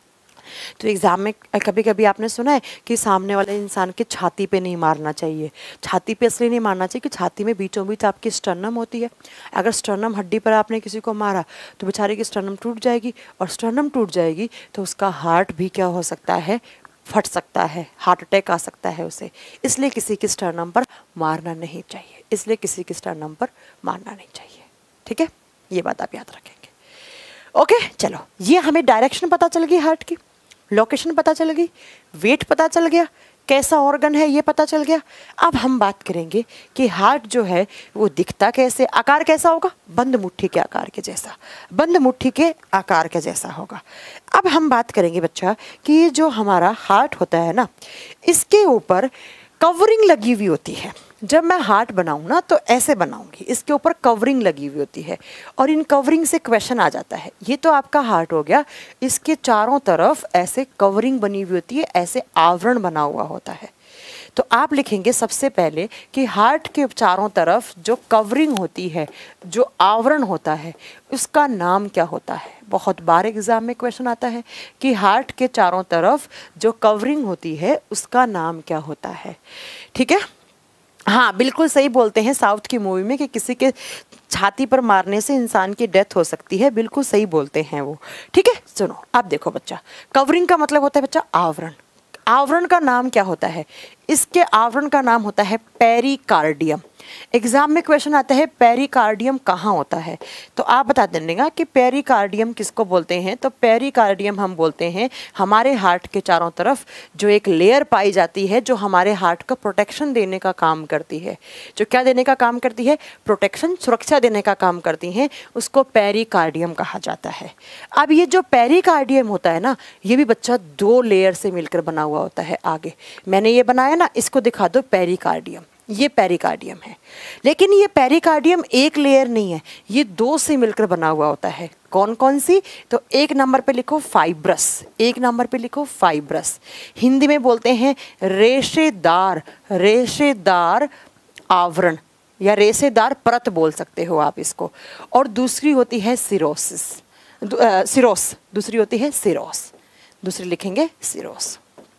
तो एग्जाम में कभी कभी आपने सुना है कि सामने वाले इंसान के छाती पे नहीं मारना चाहिए। छाती पे इसलिए नहीं मारना चाहिए कि छाती में बीचों बीच आपकी स्टर्नम होती है। अगर स्टर्नम हड्डी पर आपने किसी को मारा तो बेचारे की स्टर्नम टूट जाएगी, और स्टर्नम टूट जाएगी तो उसका हार्ट भी क्या हो सकता है? फट सकता है, हार्ट अटैक आ सकता है उसे। इसलिए किसी की स्टर्नम पर मारना नहीं चाहिए, इसलिए किसी की स्टर्नम पर मारना नहीं चाहिए, ठीक है? ये बात आप याद रखेंगे। ओके चलो, ये हमें डायरेक्शन पता चल गई, हार्ट की लोकेशन पता चल गई, वेट पता चल गया, कैसा ऑर्गन है ये पता चल गया। अब हम बात करेंगे कि हार्ट जो है वो दिखता कैसे, आकार कैसा होगा? बंद मुट्ठी के आकार के जैसा, बंद मुट्ठी के आकार के जैसा होगा। अब हम बात करेंगे बच्चा कि ये जो हमारा हार्ट होता है ना, इसके ऊपर कवरिंग लगी हुई होती है। जब मैं हार्ट बनाऊँ ना तो ऐसे बनाऊंगी, इसके ऊपर कवरिंग लगी हुई होती है, और इन कवरिंग से क्वेश्चन आ जाता है। ये तो आपका हार्ट हो गया, इसके चारों तरफ ऐसे कवरिंग बनी हुई होती है, ऐसे आवरण बना हुआ होता है। तो आप लिखेंगे सबसे पहले कि हार्ट के चारों तरफ जो कवरिंग होती है, जो आवरण होता है, उसका नाम क्या होता है। बहुत बार एग्जाम में क्वेश्चन आता है कि हार्ट के चारों तरफ जो कवरिंग होती है उसका नाम क्या होता है। ठीक है, हाँ बिल्कुल सही बोलते हैं साउथ की मूवी में कि किसी के छाती पर मारने से इंसान की डेथ हो सकती है, बिल्कुल सही बोलते हैं वो। ठीक है, सुनो अब देखो बच्चा, कवरिंग का मतलब होता है बच्चा आवरण। आवरण का नाम क्या होता है, इसके आवरण का नाम होता है पेरिकार्डियम। एग्जाम में क्वेश्चन आता है पेरिकार्डियम कहाँ होता है, तो आप बता देंगे कि पेरिकार्डियम किसको बोलते हैं। तो पेरिकार्डियम हम बोलते हैं हमारे हार्ट के चारों तरफ जो एक लेयर पाई जाती है जो हमारे हार्ट को प्रोटेक्शन देने का काम करती है। जो क्या देने का काम करती है, प्रोटेक्शन, सुरक्षा देने का काम करती है, उसको पेरिकार्डियम कहा जाता है। अब ये जो पेरिकार्डियम होता है ना, ये भी बच्चा 2 लेयर से मिलकर बना हुआ होता है। आगे मैंने ये बनाया ना, इसको दिखा दो पेरिकार्डियम, ये पेरिकार्डियम है। लेकिन ये पेरिकार्डियम एक लेयर नहीं है, ये 2 से मिलकर बना हुआ होता है। कौन कौन सी, तो 1 नंबर पे लिखो फाइब्रस, 1 नंबर पे लिखो फाइब्रस। हिंदी में बोलते हैं रेशेदार, रेशेदार आवरण या रेशेदार परत बोल सकते हो आप इसको। और दूसरी होती है सिरोसिस, सिरोस, दूसरी होती है सिरोस, दूसरी लिखेंगे सिरोस।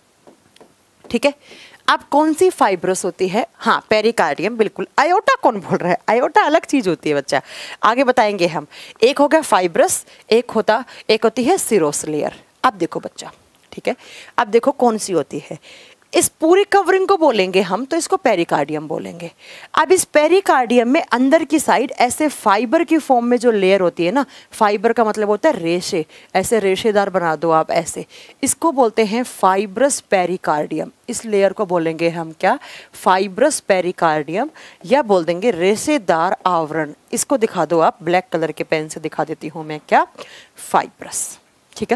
ठीक है, अब कौन सी फाइब्रस होती है, हाँ पेरिकार्डियम, बिल्कुल। आयोटा कौन बोल रहा है, आयोटा अलग चीज होती है बच्चा, आगे बताएंगे हम। एक हो गया फाइब्रस, एक होती है सिरोस लेयर। अब देखो बच्चा, ठीक है, अब देखो कौन सी होती है, इस पूरी कवरिंग को बोलेंगे हम तो इसको पेरिकार्डियम बोलेंगे। अब इस पेरिकार्डियम में अंदर की साइड ऐसे फाइबर की फॉर्म में जो लेयर होती है ना, फाइबर का मतलब होता है रेशे, ऐसे रेशेदार बना दो आप ऐसे, इसको बोलते हैं फाइब्रस पेरिकार्डियम। इस लेयर को बोलेंगे हम क्या, फाइब्रस पेरिकार्डियम, या बोल देंगे रेशेदार आवरण। इसको दिखा दो आप, ब्लैक कलर के पेन से दिखा देती हूँ मैं, क्या, फाइब्रस। ठीक है,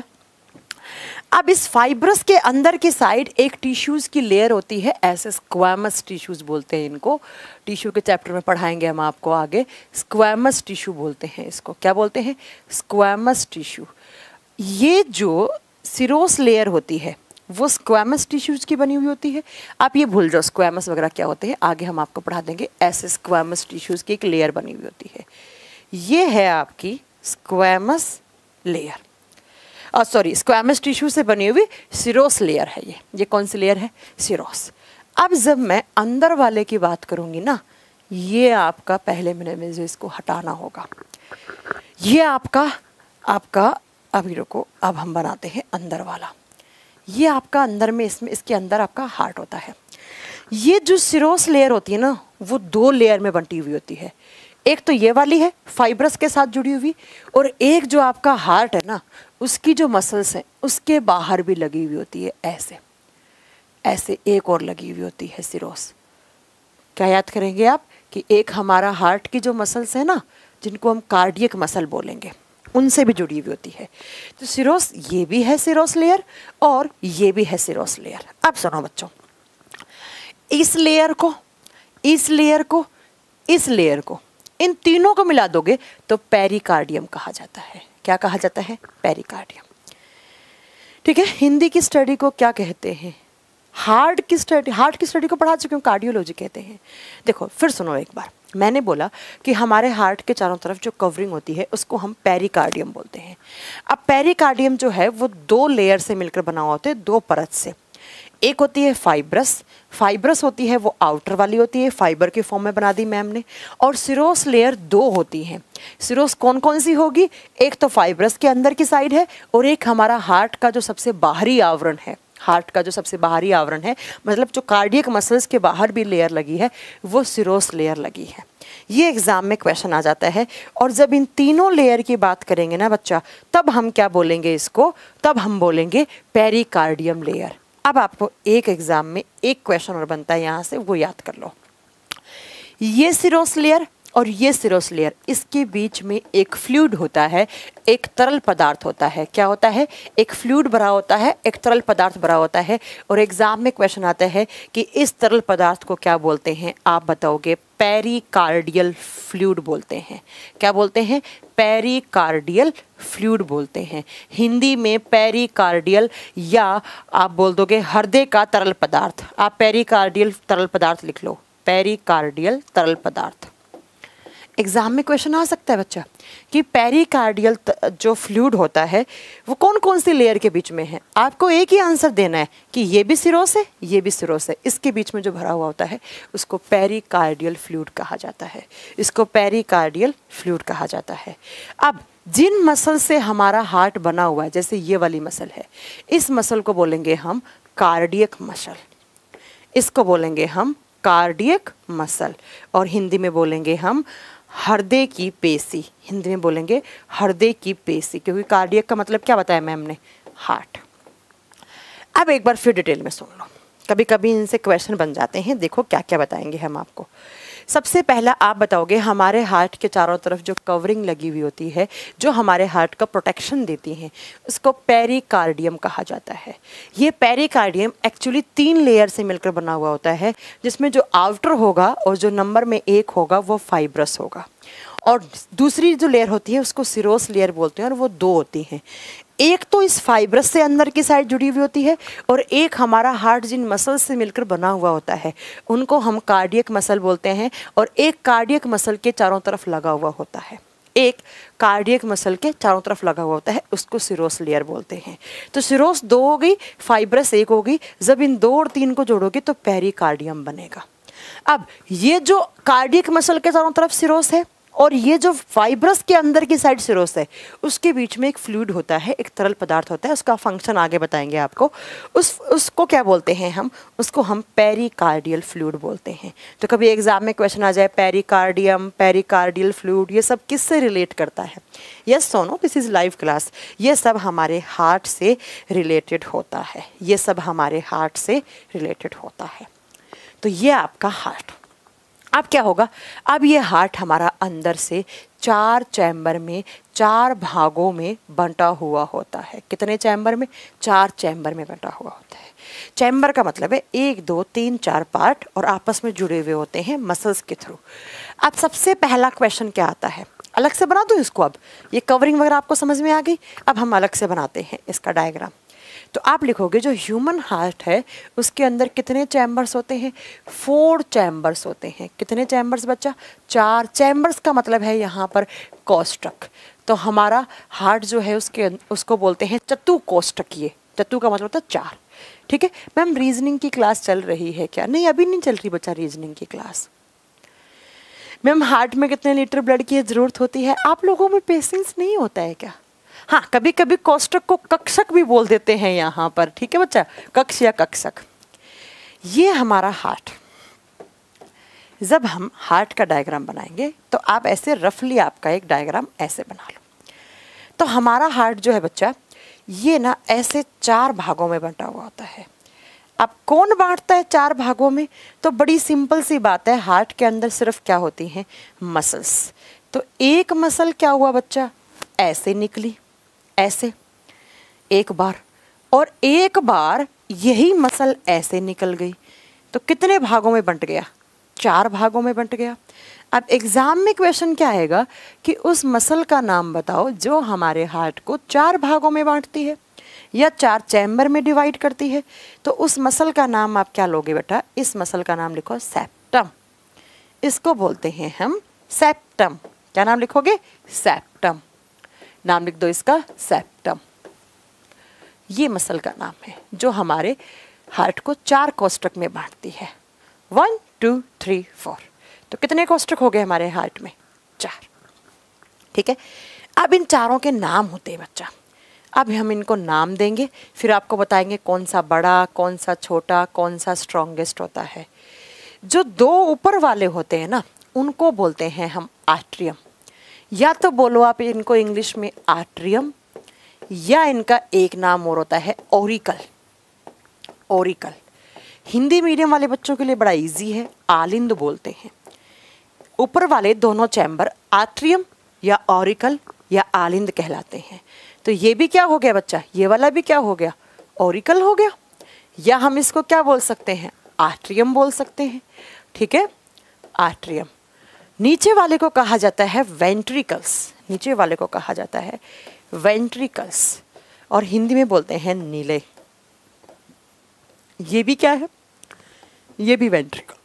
अब इस फाइब्रस के अंदर की साइड एक टिश्यूज की लेयर होती है, ऐसे स्क्वैमस टिश्यूज बोलते हैं इनको, टिश्यू के चैप्टर में पढ़ाएंगे हम आपको आगे। स्क्वैमस टिश्यू बोलते हैं इसको, क्या बोलते हैं, स्क्वैमस टिश्यू। ये जो सिरोस लेयर होती है वो स्क्वैमस टिश्यूज की बनी हुई होती है। आप ये भूल जाओ स्क्वैमस वगैरह क्या होते हैं, आगे हम आपको पढ़ा देंगे। ऐसे स्क्वैमस टिश्यूज की एक लेयर बनी हुई होती है, ये है आपकी squamous layer, sorry squamous tissue से बनी हुई सिरोस लेयर है ये कौन सी लेयर है, सिरोस। अब जब मैं अंदर वाले की बात करूंगी ना, ये आपका पहले में जो इसको हटाना होगा, ये आपका अभी रुको, अब हम बनाते हैं अंदर वाला। ये आपका अंदर में, इसके अंदर आपका हार्ट होता है। ये जो सिरोस लेयर होती है ना, वो 2 लेयर में बंटी हुई होती है। एक तो ये वाली है फाइब्रस के साथ जुड़ी हुई, और एक जो आपका हार्ट है ना, उसकी जो मसल्स हैं उसके बाहर भी लगी हुई होती है, ऐसे ऐसे एक और लगी हुई होती है सिरोस। क्या याद करेंगे आप कि एक हमारा हार्ट की जो मसल्स है ना, जिनको हम कार्डियक मसल बोलेंगे, उनसे भी जुड़ी हुई होती है। तो सिरोस, ये भी है सिरोस लेयर और ये भी है सिरोस लेयर। अब सुनो बच्चों, इस लेयर को, इस लेयर को, इस लेयर को, इन तीनों को मिला दोगे तो पेरिकार्डियम कहा जाता है। क्या कहा जाता है, पेरिकार्डियम। ठीक है, हिंदी की स्टडी को क्या कहते हैं, हार्ट की स्टडी को पढ़ा चुके हूँ, कार्डियोलॉजी कहते हैं। देखो फिर सुनो एक बार, मैंने बोला कि हमारे हार्ट के चारों तरफ जो कवरिंग होती है उसको हम पेरिकार्डियम बोलते हैं। अब पेरिकार्डियम जो है वो 2 लेयर से मिलकर बना हुआ होता है, 2 परत से। एक होती है फाइब्रस, फाइब्रस होती है वो आउटर वाली होती है, फाइबर के फॉर्म में बना दी मैम ने। और सिरोस लेयर 2 होती हैं। सिरोस कौन कौन सी होगी, एक तो फाइब्रस के अंदर की साइड है, और एक हमारा हार्ट का जो सबसे बाहरी आवरण है, हार्ट का जो सबसे बाहरी आवरण है, मतलब जो कार्डियक मसल्स के बाहर भी लेयर लगी है, वो सिरोस लेयर लगी है। ये एग्जाम में क्वेश्चन आ जाता है। और जब इन तीनों लेयर की बात करेंगे ना बच्चा, तब हम क्या बोलेंगे इसको, तब हम बोलेंगे पेरिकार्डियम लेयर। अब आपको एक एग्जाम में एक क्वेश्चन और बनता है यहाँ से, वो याद कर लो। ये सिरोस लेयर और ये सिरोस लेयर, इसके बीच में एक फ्लूइड होता है, एक तरल पदार्थ होता है। क्या होता है? एक फ्लूइड भरा होता है, एक तरल पदार्थ भरा होता है। और एग्जाम में क्वेश्चन आता है कि इस तरल पदार्थ को क्या बोलते हैं? आप बताओगे पेरिकार्डियल फ्लूइड बोलते हैं। क्या बोलते हैं? पेरिकार्डियल फ्लूइड बोलते हैं। हिंदी में पेरिकार्डियल, या आप बोल दोगे हृदय का तरल पदार्थ। आप पेरिकार्डियल तरल पदार्थ लिख लो, पेरिकार्डियल तरल पदार्थ। एग्जाम में क्वेश्चन आ सकता है बच्चा कि पेरिकार्डियल जो फ्लूइड होता है वो कौन कौन सी लेयर के बीच में है। आपको एक ही आंसर देना है कि ये भी सिरोस है, ये भी सिरोस है। इसके बीच में जो भरा हुआ होता है उसको पेरिकार्डियल फ्लूइड कहा जाता है। इसको पेरिकार्डियल फ्लूइड कहा जाता है। अब जिन मसल से हमारा हार्ट बना हुआ है, जैसे ये वाली मसल है, इस मसल को बोलेंगे हम कार्डियक मसल। इसको बोलेंगे हम कार्डियक मसल, और हिंदी में बोलेंगे हम हृदय की पेशी। हिंदी में बोलेंगे हृदय की पेशी, क्योंकि कार्डियक का मतलब क्या बताया मैम ने? हार्ट। अब एक बार फिर डिटेल में सुन लो, कभी कभी इनसे क्वेश्चन बन जाते हैं। देखो क्या क्या बताएंगे हम आपको। सबसे पहला आप बताओगे हमारे हार्ट के चारों तरफ जो कवरिंग लगी हुई होती है, जो हमारे हार्ट का प्रोटेक्शन देती है, उसको पेरिकार्डियम कहा जाता है। ये पेरिकार्डियम एक्चुअली 3 लेयर से मिलकर बना हुआ होता है, जिसमें जो आउटर होगा और जो नंबर में 1 होगा वो फाइब्रस होगा, और दूसरी जो लेयर होती है उसको सिरोस लेयर बोलते हैं, और वो 2 होती हैं। एक तो इस फाइब्रस से अंदर की साइड जुड़ी हुई होती है, और एक हमारा हार्ट जिन मसल से मिलकर बना हुआ होता है उनको हम कार्डियक मसल बोलते हैं, और एक कार्डियक मसल के चारों तरफ लगा हुआ होता है। एक कार्डियक मसल के चारों तरफ लगा हुआ होता है, उसको सिरोस लेयर बोलते हैं। तो सिरोस 2 हो गई, फाइब्रस 1 होगी। जब इन 2 और 3 को जोड़ोगे तो पेरिकार्डियम बनेगा। अब ये जो कार्डियक मसल के चारों तरफ सिरोस है, और ये जो फाइब्रस के अंदर की साइड सिरोस है, उसके बीच में एक फ्लूइड होता है, एक तरल पदार्थ होता है। उसका फंक्शन आगे बताएंगे आपको। उसको क्या बोलते हैं हम? उसको हम पेरिकार्डियल फ्लूइड बोलते हैं। तो कभी एग्जाम में क्वेश्चन आ जाए पेरिकार्डियम, पेरिकार्डियल फ्लूइड, ये सब किससे रिलेट करता है? यस सोनो, दिस इज लाइव क्लास। ये सब हमारे हार्ट से रिलेटेड होता है। ये सब हमारे हार्ट से रिलेटेड होता है। तो ये आपका हार्ट। अब क्या होगा? अब ये हार्ट हमारा अंदर से 4 चैम्बर में, 4 भागों में बंटा हुआ होता है। कितने चैम्बर में? 4 चैम्बर में बंटा हुआ होता है। चैम्बर का मतलब है 1, 2, 3, 4 पार्ट, और आपस में जुड़े हुए होते हैं मसल्स के थ्रू। अब सबसे पहला क्वेश्चन क्या आता है? अलग से बना दूँ इसको। अब ये कवरिंग वगैरह आपको समझ में आ गई। अब हम अलग से बनाते हैं इसका डायग्राम। तो आप लिखोगे जो ह्यूमन हार्ट है उसके अंदर कितने चैम्बर्स होते हैं? 4 चैम्बर्स होते हैं। कितने चैम्बर्स बच्चा? 4 चैम्बर्स का मतलब है यहाँ पर कोष्ठक। तो हमारा हार्ट जो है उसको बोलते हैं चतुकोष्ठकीय। चतु का मतलब होता है 4। ठीक है मैम, रीजनिंग की क्लास चल रही है क्या? नहीं, अभी नहीं चल रही बच्चा रीजनिंग की क्लास। मैम हार्ट में कितने लीटर ब्लड की जरूरत होती है? आप लोगों में पेशेंस नहीं होता है क्या? हाँ, कभी कभी कोष्ठक को कक्षक भी बोल देते हैं यहाँ पर। ठीक है बच्चा, कक्ष या कक्षक। ये हमारा हार्ट। जब हम हार्ट का डायग्राम बनाएंगे तो आप ऐसे रफली आपका एक डायग्राम ऐसे बना लो। तो हमारा हार्ट जो है बच्चा, ये ना ऐसे 4 भागों में बंटा हुआ होता है। अब कौन बांटता है 4 भागों में? तो बड़ी सिंपल सी बात है, हार्ट के अंदर सिर्फ क्या होती हैं? मसल्स। तो एक मसल क्या हुआ बच्चा? ऐसे निकली, ऐसे एक बार, और एक बार यही मसल ऐसे निकल गई। तो कितने भागों में बंट गया? 4 भागों में बंट गया। अब एग्जाम में क्वेश्चन क्या आएगा कि उस मसल का नाम बताओ जो हमारे हार्ट को 4 भागों में बांटती है या 4 चैम्बर में डिवाइड करती है। तो उस मसल का नाम आप क्या लोगे बेटा? इस मसल का नाम लिखो सेप्टम। इसको बोलते हैं हम सेप्टम। क्या नाम लिखोगे? सेप्टम। नाम लिख दो इसका, सेप्टम। ये मसल का नाम है जो हमारे हार्ट को 4 कोष्ठक में बांटती है। 1, 2, 3, 4। तो कितने कोष्ठक हो गए हमारे हार्ट में? 4। ठीक है, अब इन चारों के नाम होते हैं बच्चा। अब हम इनको नाम देंगे, फिर आपको बताएंगे कौन सा बड़ा, कौन सा छोटा, कौन सा स्ट्रॉन्गेस्ट होता है। जो 2 ऊपर वाले होते हैं ना, उनको बोलते हैं हम आर्ट्रियम। या तो बोलो आप इनको इंग्लिश में आर्ट्रियम, या इनका एक नाम और होता है ओरिकल। ओरिकल हिंदी मीडियम वाले बच्चों के लिए बड़ा इजी है, आलिंद बोलते हैं। ऊपर वाले दोनों चैम्बर आर्ट्रियम या ऑरिकल या आलिंद कहलाते हैं। तो ये भी क्या हो गया बच्चा, ये वाला भी क्या हो गया, ऑरिकल हो गया, या हम इसको क्या बोल सकते हैं, आर्ट्रियम बोल सकते हैं। ठीक है, आर्ट्रियम। नीचे वाले को कहा जाता है वेंट्रिकल्स, नीचे वाले को कहा जाता है वेंट्रिकल्स, और हिंदी में बोलते हैं नीले। ये भी क्या है, ये भी वेंट्रिकल,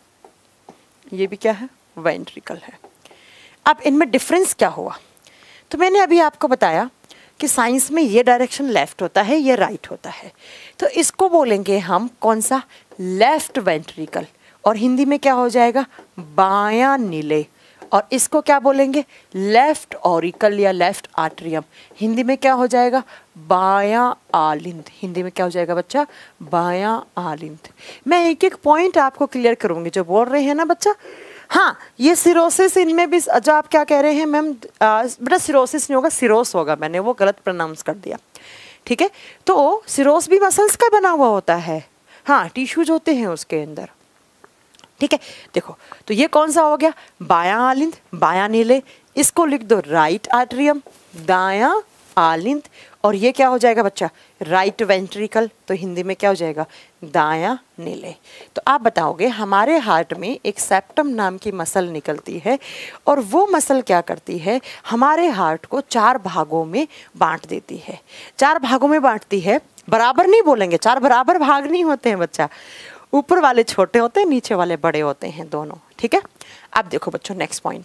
ये भी क्या है, वेंट्रिकल है। अब इनमें डिफरेंस क्या हुआ, तो मैंने अभी आपको बताया कि साइंस में ये डायरेक्शन लेफ्ट होता है, ये राइट होता है, तो इसको बोलेंगे हम कौन सा, लेफ्ट वेंट्रिकल, और हिंदी में क्या हो जाएगा, बायां नीले। और इसको क्या बोलेंगे, लेफ्ट ऑरिकल या लेफ्ट आर्ट्रियम, हिंदी में क्या हो जाएगा, बायां आलिंद। हिंदी में क्या हो जाएगा बच्चा, बायां आलिंद। मैं एक एक पॉइंट आपको क्लियर करूंगी जो बोल रहे हैं ना बच्चा। हाँ, ये सिरोसिस, इनमें भी जो आप क्या कह रहे हैं मैम, बेटा सिरोसिस नहीं होगा, सिरोस होगा, मैंने वो गलत प्रोनाउंस कर दिया। ठीक है, तो सिरोस भी मसल्स का बना हुआ होता है, हाँ, टिश्यूज होते हैं उसके अंदर। ठीक है, देखो तो ये कौन सा हो गया, बायां आलिंद, बायां नीले। इसको लिख दो राइट आर्ट्रियम, दायां आलिंद, और ये क्या हो जाएगा बच्चा, राइट वेंट्रिकल, तो हिंदी में क्या हो जाएगा, दायां नीले। तो आप बताओगे हमारे हार्ट में एक सेप्टम नाम की मसल निकलती है, और वो मसल क्या करती है, हमारे हार्ट को 4 भागों में बांट देती है। 4 भागों में बांटती है, बराबर नहीं बोलेंगे, 4 बराबर भाग नहीं होते हैं बच्चा, ऊपर वाले छोटे होते हैं, नीचे वाले बड़े होते हैं दोनों। ठीक है, अब देखो बच्चों नेक्स्ट पॉइंट,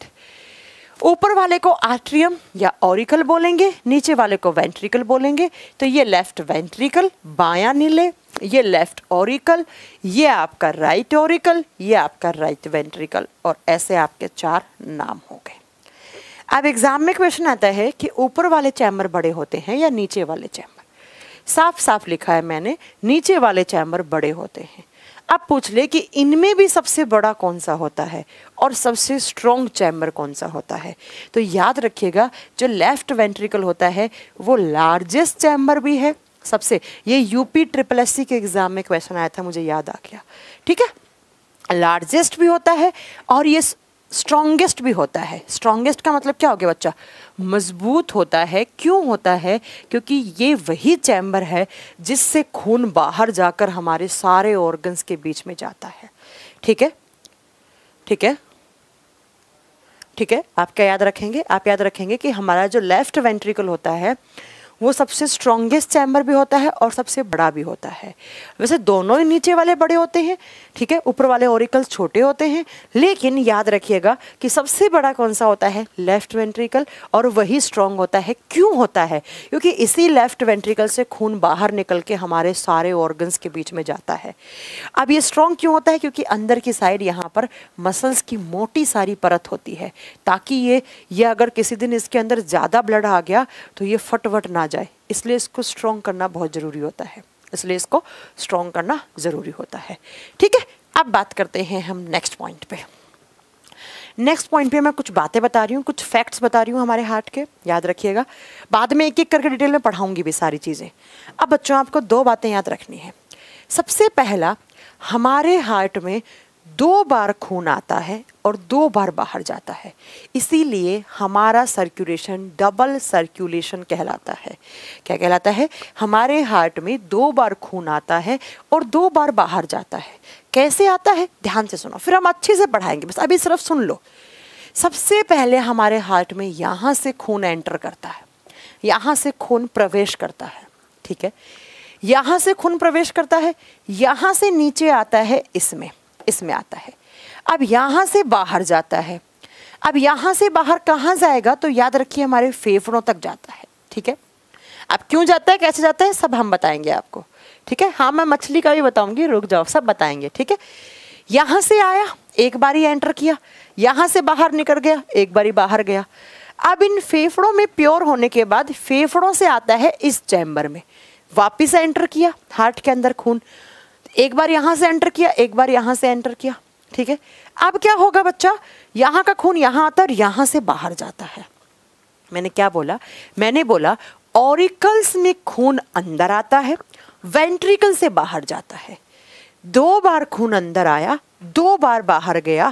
ऊपर वाले को आर्ट्रियम या ऑरिकल बोलेंगे, नीचे वाले को वेंट्रिकल बोलेंगे। तो ये लेफ्ट वेंट्रिकल बायां नीले, ये लेफ्ट ऑरिकल, ये आपका राइट ऑरिकल, ये आपका राइट वेंट्रिकल, और ऐसे आपके 4 नाम हो गए। अब एग्जाम में क्वेश्चन आता है कि ऊपर वाले चैम्बर बड़े होते हैं या नीचे वाले चैम्बर। साफ साफ लिखा है मैंने, नीचे वाले चैम्बर बड़े होते हैं। अब पूछ ले कि इनमें भी सबसे बड़ा कौन सा होता है और सबसे स्ट्रॉन्ग चैम्बर कौन सा होता है। तो याद रखिएगा जो लेफ्ट वेंट्रिकल होता है वो लार्जेस्ट चैम्बर भी है सबसे। ये यूपी SSC के एग्जाम में क्वेश्चन आया था, मुझे याद आ गया। ठीक है, लार्जेस्ट भी होता है और ये स्ट्रॉन्गेस्ट भी होता है। स्ट्रॉन्गेस्ट का मतलब क्या हो गया बच्चा, मजबूत होता है। क्यों होता है, क्योंकि ये वही चैम्बर है जिससे खून बाहर जाकर हमारे सारे ऑर्गन्स के बीच में जाता है। ठीक है, ठीक है, ठीक है, आप क्या याद रखेंगे, आप याद रखेंगे कि हमारा जो लेफ्ट वेंट्रिकल होता है वो सबसे स्ट्रॉन्गेस्ट चैम्बर भी होता है और सबसे बड़ा भी होता है। वैसे दोनों ही नीचे वाले बड़े होते हैं, ठीक है, ऊपर वाले ऑरिकल्स छोटे होते हैं, लेकिन याद रखिएगा कि सबसे बड़ा कौन सा होता है, लेफ्ट वेंट्रिकल, और वही स्ट्रॉन्ग होता है। क्यों होता है, क्योंकि इसी लेफ्ट वेंट्रिकल से खून बाहर निकल के हमारे सारे ऑर्गन्स के बीच में जाता है। अब ये स्ट्रॉन्ग क्यों होता है, क्योंकि अंदर की साइड यहाँ पर मसल्स की मोटी सारी परत होती है, ताकि ये अगर किसी दिन इसके अंदर ज़्यादा ब्लड आ गया तो ये फटवट ना जाए, इसलिए इसको स्ट्रॉन्ग करना बहुत ज़रूरी होता है, इसलिए इसको स्ट्रॉन्ग करना ज़रूरी होता है। ठीक है, अब बात करते हैं हम नेक्स्ट पॉइंट पे। नेक्स्ट पॉइंट पे मैं कुछ बातें बता रही हूँ, कुछ फैक्ट्स बता रही हूँ हमारे हार्ट के, याद रखिएगा। बाद में एक एक करके डिटेल में पढ़ाऊंगी भी सारी चीज़ें। अब बच्चों आपको 2 बातें याद रखनी है। सबसे पहला, हमारे हार्ट में 2 बार खून आता है और 2 बार बाहर जाता है, इसीलिए हमारा सर्कुलेशन डबल सर्कुलेशन कहलाता है। क्या कहलाता है, हमारे हार्ट में 2 बार खून आता है और 2 बार बाहर जाता है। कैसे आता है, ध्यान से सुनो, फिर हम अच्छे से पढ़ाएंगे, बस अभी सिर्फ सुन लो। सबसे पहले हमारे हार्ट में यहाँ से खून एंटर करता है, यहाँ से खून प्रवेश करता है। ठीक है, यहाँ से खून प्रवेश करता है, यहाँ से नीचे आता है, इसमें आता है। अब यहाँ से बाहर जाता है। अब यहाँ से बाहर कहाँ जाएगा, तो याद रखिए हमारे फेफड़ों तक जाता है। ठीक है, अब क्यों जाता है, कैसे जाता है, सब हम बताएंगे आपको। ठीक है, हाँ मैं मछली का भी बताऊंगी, रुक जाओ, सब बताएंगे। ठीक है, यहाँ से आया, एक बारी एंटर किया, यहाँ से बाहर निकल गया, एक बारी बाहर गया। अब इन फेफड़ों में प्योर होने के बाद फेफड़ों से आता है इस चैम्बर में, वापिस एंटर किया हार्ट के अंदर खून, एक बार यहाँ से एंटर किया, एक बार यहाँ से एंटर किया। ठीक है, अब क्या होगा बच्चा, यहाँ का खून यहाँ आता है और यहाँ से बाहर जाता है। मैंने क्या बोला, मैंने बोला ऑरिकल्स में खून अंदर आता है, वेंट्रिकल से बाहर जाता है। 2 बार खून अंदर आया, 2 बार बाहर गया,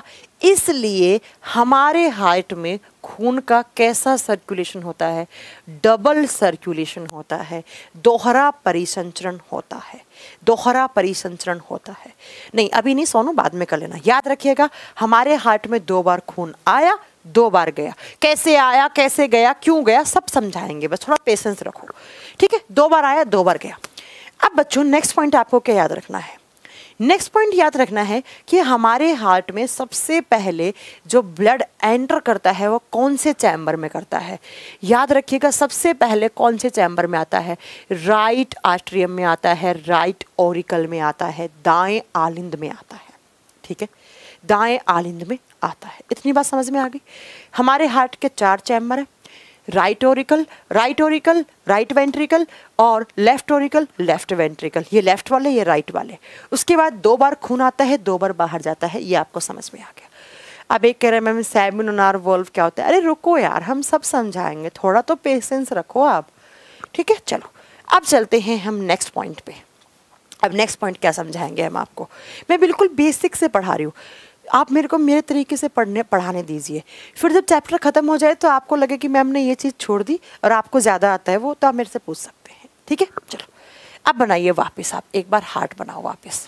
इसलिए हमारे हार्ट में खून का कैसा सर्कुलेशन होता है, डबल सर्कुलेशन होता है, दोहरा परिसंचरण होता है, दोहरा परिसंचरण होता है। नहीं अभी नहीं सोनू, बाद में कर लेना। याद रखिएगा हमारे हार्ट में 2 बार खून आया, 2 बार गया। कैसे आया, कैसे गया, क्यों गया, सब समझाएंगे, बस थोड़ा पेशेंस रखो, ठीक है। 2 बार आया, 2 बार गया। अब बच्चों नेक्स्ट पॉइंट आपको क्या याद रखना है, नेक्स्ट पॉइंट याद रखना है कि हमारे हार्ट में सबसे पहले जो ब्लड एंटर करता है वो कौन से चैम्बर में करता है। याद रखिएगा सबसे पहले कौन से चैम्बर में आता है, राइट आर्टरियम में आता है, राइट ऑरिकल में आता है, दाएं आलिंद में आता है, ठीक है, दाएं आलिंद में आता है। इतनी बात समझ में आ गई। हमारे हार्ट के 4 चैम्बर हैं, राइट ऑरिकल, राइट वेंट्रिकल और लेफ्ट ऑरिकल, लेफ्ट वेंट्रिकल। ये लेफ्ट वाले, ये राइट वाले। उसके बाद 2 बार खून आता है, 2 बार बाहर जाता है, ये आपको समझ में आ गया। अब एक कह रहे हैं मैम सेमिनोनार वॉल्व क्या होता है। अरे रुको यार, हम सब समझाएंगे, थोड़ा तो पेशेंस रखो आप, ठीक है। चलो अब चलते हैं हम नेक्स्ट पॉइंट पे। अब नेक्स्ट पॉइंट क्या समझाएंगे हम आपको, मैं बिल्कुल बेसिक से पढ़ा रही हूँ, आप मेरे को मेरे तरीके से पढ़ाने दीजिए। फिर जब चैप्टर ख़त्म हो जाए तो आपको लगे कि मैम ने ये चीज़ छोड़ दी और आपको ज़्यादा आता है वो, तो आप मेरे से पूछ सकते हैं, ठीक है। चलो अब बनाइए वापस, आप एक बार हार्ट बनाओ वापस,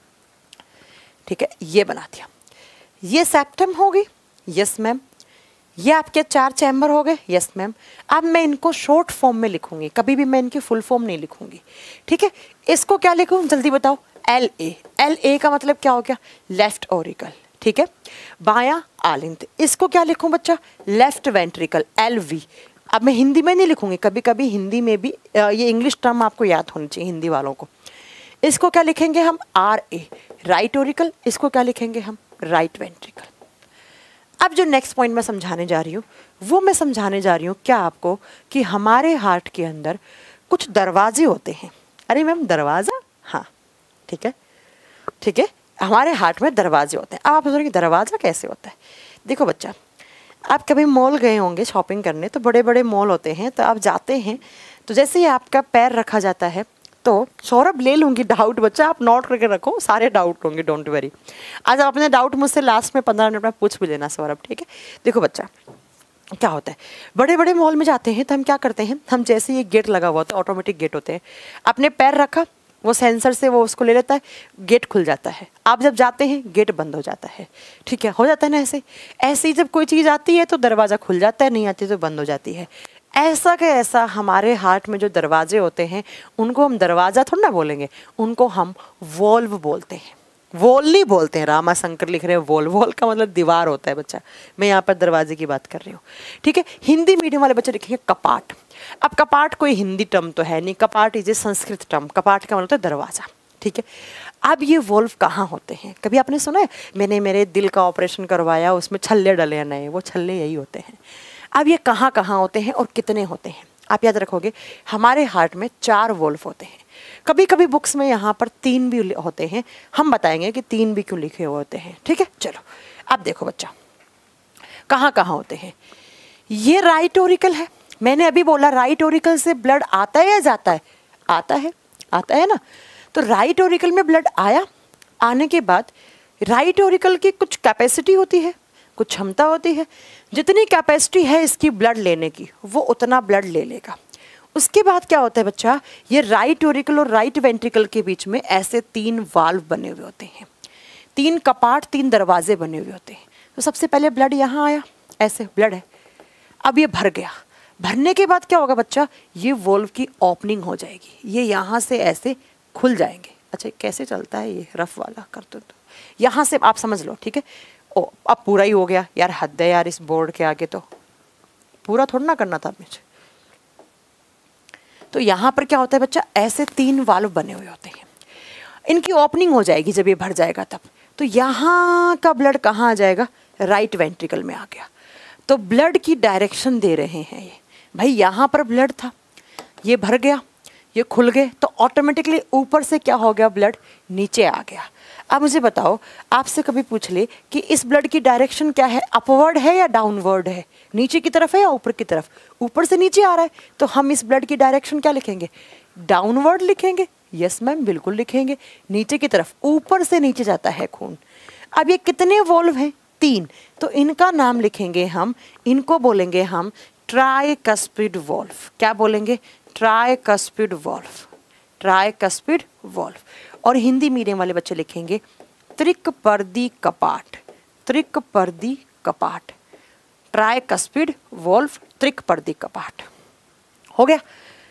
ठीक है। ये बना दिया, ये सेप्टम हो गई, यस मैम। ये आपके 4 चैम्बर हो गए, यस मैम। अब मैं इनको शॉर्ट फॉर्म में लिखूंगी, कभी भी मैं इनकी फुल फॉर्म नहीं लिखूंगी, ठीक है। इसको क्या लिखूँ जल्दी बताओ, LA का मतलब क्या हो गया, लेफ्ट ऑरिकल, ठीक है। बायां आलिंद, इसको क्या लिखूं बच्चा, लेफ्ट वेंट्रिकल, LV। अब मैं हिंदी में नहीं लिखूंगी, कभी कभी हिंदी में भी ये इंग्लिश टर्म आपको याद होनी चाहिए हिंदी वालों को। इसको क्या लिखेंगे हम, RA, राइट ऑरिकल। इसको क्या लिखेंगे हम, राइट वेंट्रिकल। अब जो नेक्स्ट पॉइंट मैं समझाने जा रही हूँ वो मैं समझाने जा रही हूँ क्या आपको, कि हमारे हार्ट के अंदर कुछ दरवाजे होते हैं। अरे मैम दरवाज़ा, हाँ ठीक है, ठीक है, हमारे हार्ट में दरवाजे होते हैं। अब आप सोचेंगे दरवाज़ा कैसे होता है। देखो बच्चा, आप कभी मॉल गए होंगे शॉपिंग करने, तो बड़े बड़े मॉल होते हैं, तो आप जाते हैं तो जैसे ही आपका पैर रखा जाता है, तो सौरभ ले लूँगी डाउट बच्चा, आप नोट करके रखो, सारे डाउट होंगे, डोंट वरी। आज आप अपने डाउट मुझसे लास्ट में 15 मिनट में पूछ भी लेना सौरभ, ठीक है। देखो बच्चा क्या होता है, बड़े बड़े मॉल में जाते हैं तो हम क्या करते हैं, हम जैसे ये गेट लगा हुआ होता है, ऑटोमेटिक गेट होते हैं, अपने पैर रखा, वो सेंसर से वो उसको ले लेता है, गेट खुल जाता है। आप जब जाते हैं गेट बंद हो जाता है, ठीक है, हो जाता है ना ऐसे। ऐसे ही जब कोई चीज़ आती है तो दरवाज़ा खुल जाता है, नहीं आती तो बंद हो जाती है। ऐसा का ऐसा हमारे हार्ट में जो दरवाजे होते हैं उनको हम दरवाज़ा थोड़ा ना बोलेंगे, उनको हम वॉल्व बोलते हैं। वॉल नहीं बोलते हैं, रामा शंकर लिख रहे हैं वॉल, वॉल का मतलब दीवार होता है बच्चा, मैं यहाँ पर दरवाजे की बात कर रही हूँ, ठीक है। हिंदी मीडियम वाले बच्चे लिखेंगे कपाट। अब कपाट कोई हिंदी टर्म तो है नहीं, कपाट इज ए संस्कृत टर्म, कपाट का मतलब होता है दरवाज़ा, ठीक है। अब ये वॉल्व कहाँ होते हैं, कभी आपने सुना है, मैंने मेरे दिल का ऑपरेशन करवाया उसमें छल्ले डले हैं नए, वो छल्ले यही होते हैं। अब ये कहाँ कहाँ होते हैं और कितने होते हैं, आप याद रखोगे हमारे हार्ट में 4 वॉल्व होते हैं। कभी कभी बुक्स में यहाँ पर 3 भी होते हैं, हम बताएंगे कि 3 भी क्यों लिखे हुए होते हैं, ठीक है। चलो अब देखो बच्चा कहाँ कहाँ होते हैं। ये राइट ऑरिकल है, मैंने अभी बोला राइट ऑरिकल से ब्लड आता है या जाता है, आता है, आता है ना। तो राइट ऑरिकल में ब्लड आया, आने के बाद राइट ऑरिकल की कुछ कैपेसिटी होती है, कुछ क्षमता होती है, जितनी कैपेसिटी है इसकी ब्लड लेने की वो उतना ब्लड ले लेगा। उसके बाद क्या होता है बच्चा, ये राइट ऑरिकल और राइट वेंट्रिकल के बीच में ऐसे 3 वाल्व बने हुए होते हैं, 3 कपाट, 3 दरवाजे बने हुए होते हैं। तो सबसे पहले ब्लड यहाँ आया, ऐसे ब्लड है, अब ये भर गया, भरने के बाद क्या होगा बच्चा, ये वॉल्व की ओपनिंग हो जाएगी, ये यहाँ से ऐसे खुल जाएंगे। अच्छा कैसे चलता है ये रफ वाला कर दो, तो यहाँ से आप समझ लो, ठीक है। ओ अब पूरा ही हो गया यार, हद है यार इस बोर्ड के आगे, तो पूरा थोड़ा ना करना था मुझे। तो यहाँ पर क्या होता है बच्चा, ऐसे 3 वाल्व बने हुए होते हैं, इनकी ओपनिंग हो जाएगी जब ये भर जाएगा तब। तो यहाँ का ब्लड कहाँ आ जाएगा, राइट वेंट्रिकल में आ गया। तो ब्लड की डायरेक्शन दे रहे हैं ये, भाई यहाँ पर ब्लड था, ये भर गया, ये खुल गए, तो ऑटोमेटिकली ऊपर से क्या हो गया, ब्लड नीचे आ गया। अब मुझे बताओ, आपसे कभी पूछ ले कि इस ब्लड की डायरेक्शन क्या है, अपवर्ड है या डाउनवर्ड है, नीचे की तरफ है या ऊपर की तरफ, ऊपर से नीचे आ रहा है, तो हम इस ब्लड की डायरेक्शन क्या लिखेंगे, डाउनवर्ड लिखेंगे। यस मैम बिल्कुल लिखेंगे, नीचे की तरफ, ऊपर से नीचे जाता है खून। अब ये कितने वॉल्व हैं, 3, तो इनका नाम लिखेंगे हम, इनको बोलेंगे हम ट्राइकस्पिड वॉल्व। क्या बोलेंगे? Tricuspid valve, tricuspid valve. और हिंदी मीडियम वाले बच्चे लिखेंगे त्रिकपर्दी कपाट, त्रिकपर्दी कपाट, ट्राइकस्पिड वॉल्व, त्रिकपर्दी कपाट। हो गया।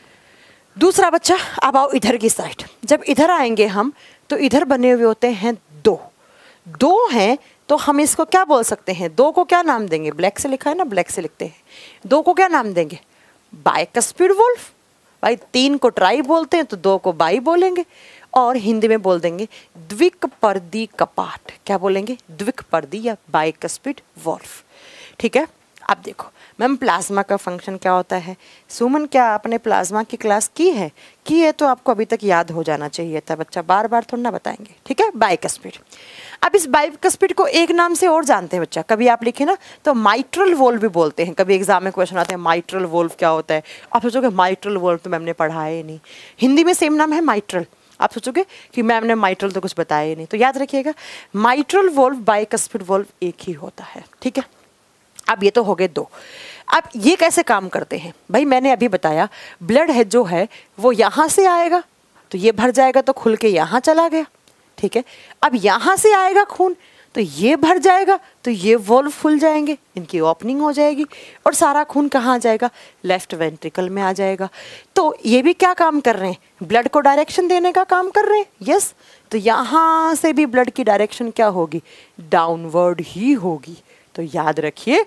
दूसरा बच्चा, अब आओ इधर की साइड। जब इधर आएंगे हम तो इधर बने हुए होते हैं 2, 2 हैं तो हम इसको क्या बोल सकते हैं? 2 को क्या नाम देंगे? ब्लैक से लिखा है ना, ब्लैक से लिखते हैं। 2 को क्या नाम देंगे? Bicuspid valve. भाई 3 को ट्राई बोलते हैं तो 2 को बाई बोलेंगे। और हिंदी में बोल देंगे द्विकपर्दी कपाट। क्या बोलेंगे? द्विकपर्दी या बाइकस्पिड वॉल्व। ठीक है। अब देखो मैम, प्लाज्मा का फंक्शन क्या होता है? सुमन, क्या आपने प्लाज्मा की क्लास की है? की है तो आपको अभी तक याद हो जाना चाहिए था बच्चा, बार बार थोड़ा ना बताएंगे। ठीक है, बाइकस्पिड। अब इस बाइकस्पिड को एक नाम से और जानते हैं बच्चा, कभी आप लिखे ना तो माइट्रल वोल्व भी बोलते हैं। कभी एग्जाम में क्वेश्चन आते हैं माइट्रल वोल्व क्या होता है, आप सोचोगे माइट्रल वोल्व तो मैम ने पढ़ाया ही नहीं। हिंदी में सेम नाम है माइट्रल, आप सोचोगे कि मैम ने माइट्रल तो कुछ बताया ही नहीं। तो याद रखिएगा, माइट्रल वोल्व बाइकस्पिड वोल्व एक ही होता है। ठीक है। अब ये तो हो गए 2। अब ये कैसे काम करते हैं? भाई मैंने अभी बताया, ब्लड है जो है वो यहाँ से आएगा तो ये भर जाएगा तो खुल के यहाँ चला गया। ठीक है। अब यहाँ से आएगा खून तो ये भर जाएगा तो ये वॉल्व खुल जाएंगे, इनकी ओपनिंग हो जाएगी और सारा खून कहाँ आ जाएगा? लेफ्ट वेंट्रिकल में आ जाएगा। तो ये भी क्या काम कर रहे हैं? ब्लड को डायरेक्शन देने का काम कर रहे हैं। यस। तो यहाँ से भी ब्लड की डायरेक्शन क्या होगी? डाउनवर्ड ही होगी। तो याद रखिए,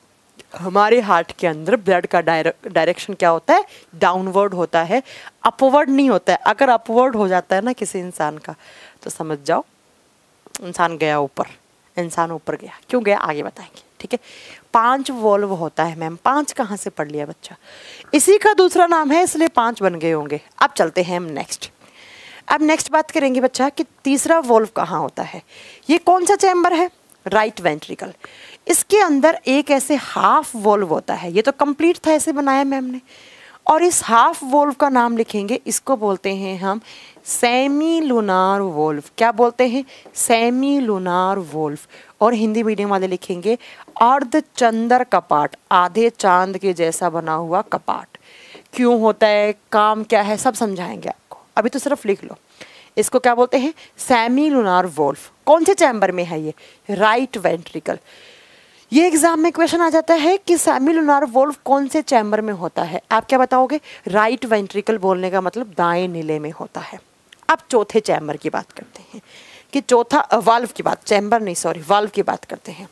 हमारे हार्ट के अंदर ब्लड का डायरेक्शन क्या होता है? डाउनवर्ड होता है, अपवर्ड नहीं होता है। अगर अपवर्ड हो जाता है ना किसी इंसान का तो समझ जाओ इंसान गया ऊपर, इंसान ऊपर गया। क्यों गया आगे बताएंगे। ठीक है। 5 वॉल्व होता है मैम, 5 कहाँ से पढ़ लिया बच्चा? इसी का दूसरा नाम है इसलिए 5 बन गए होंगे। अब चलते हैं हम नेक्स्ट। अब नेक्स्ट बात करेंगे बच्चा कि तीसरा वॉल्व कहाँ होता है। ये कौन सा चैम्बर है? Right ventricle. इसके अंदर एक ऐसे हाफ वॉल्व होता है, ये तो कंप्लीट था, ऐसे बनाया मैम ने। और इस हाफ वॉल्व का नाम लिखेंगे, इसको बोलते हैं हम सेमी लूनार वॉल्व। क्या बोलते हैं? Semilunar valve. और हिंदी मीडियम वाले लिखेंगे अर्धचंद्र कपाट, आधे चांद के जैसा बना हुआ कपाट। क्यों होता है, काम क्या है, सब समझाएंगे आपको, अभी तो सिर्फ लिख लो। इसको क्या बोलते हैं? Semilunar valve. कौन से चैम्बर में है ये? Right ventricle. ये एग्जाम में क्वेश्चन आ जाता है कि सेमी लूनार वॉल्व कौन से चैम्बर में होता है। आप क्या बताओगे? राइट वेंट्रिकल बोलने का मतलब दाएं नीले में होता है। अब चौथे चैम्बर की बात करते हैं कि चौथा वाल्व की बात, चैम्बर नहीं सॉरी, वाल्व की बात करते हैं।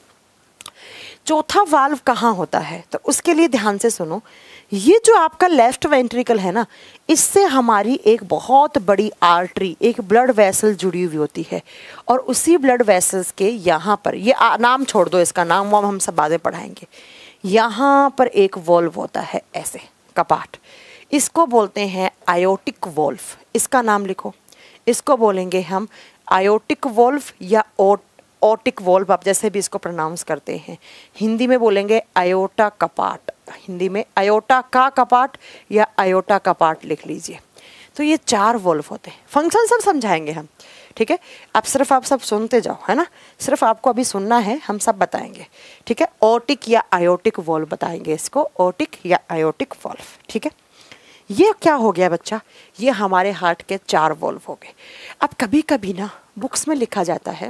चौथा वाल्व कहाँ होता है? तो उसके लिए ध्यान से सुनो। ये जो आपका लेफ्ट वेंट्रिकल है ना, इससे हमारी एक बहुत बड़ी आर्टरी, एक ब्लड वेसल जुड़ी हुई होती है। और उसी ब्लड वेसल्स के यहाँ पर, ये नाम छोड़ दो, इसका नाम वाम हम सब बाद में पढ़ाएंगे। यहाँ पर एक वॉल्व होता है ऐसे, कपाट। इसको बोलते हैं आयोटिक वॉल्व। इसका नाम लिखो, इसको बोलेंगे हम आयोटिक वॉल्व या ओटिक वॉल्व, आप जैसे भी इसको प्रोनाउंस करते हैं। हिंदी में बोलेंगे आयोटा कपाट, हिंदी में आयोटा का कपाट या आयोटा कपाट लिख लीजिए। तो ये 4 वॉल्व होते हैं। फंक्शन सब समझाएंगे हम। ठीक है। आप सब सुनते जाओ, है ना, सिर्फ आपको अभी सुनना है, हम सब बताएंगे। ठीक है। ओटिक या आयोटिक वॉल्व बताएंगे इसको, ओटिक या आयोटिक वॉल्व। ठीक है। ये क्या हो गया बच्चा? ये हमारे हार्ट के 4 वॉल्व हो गए। अब कभी कभी ना बुक्स में लिखा जाता है,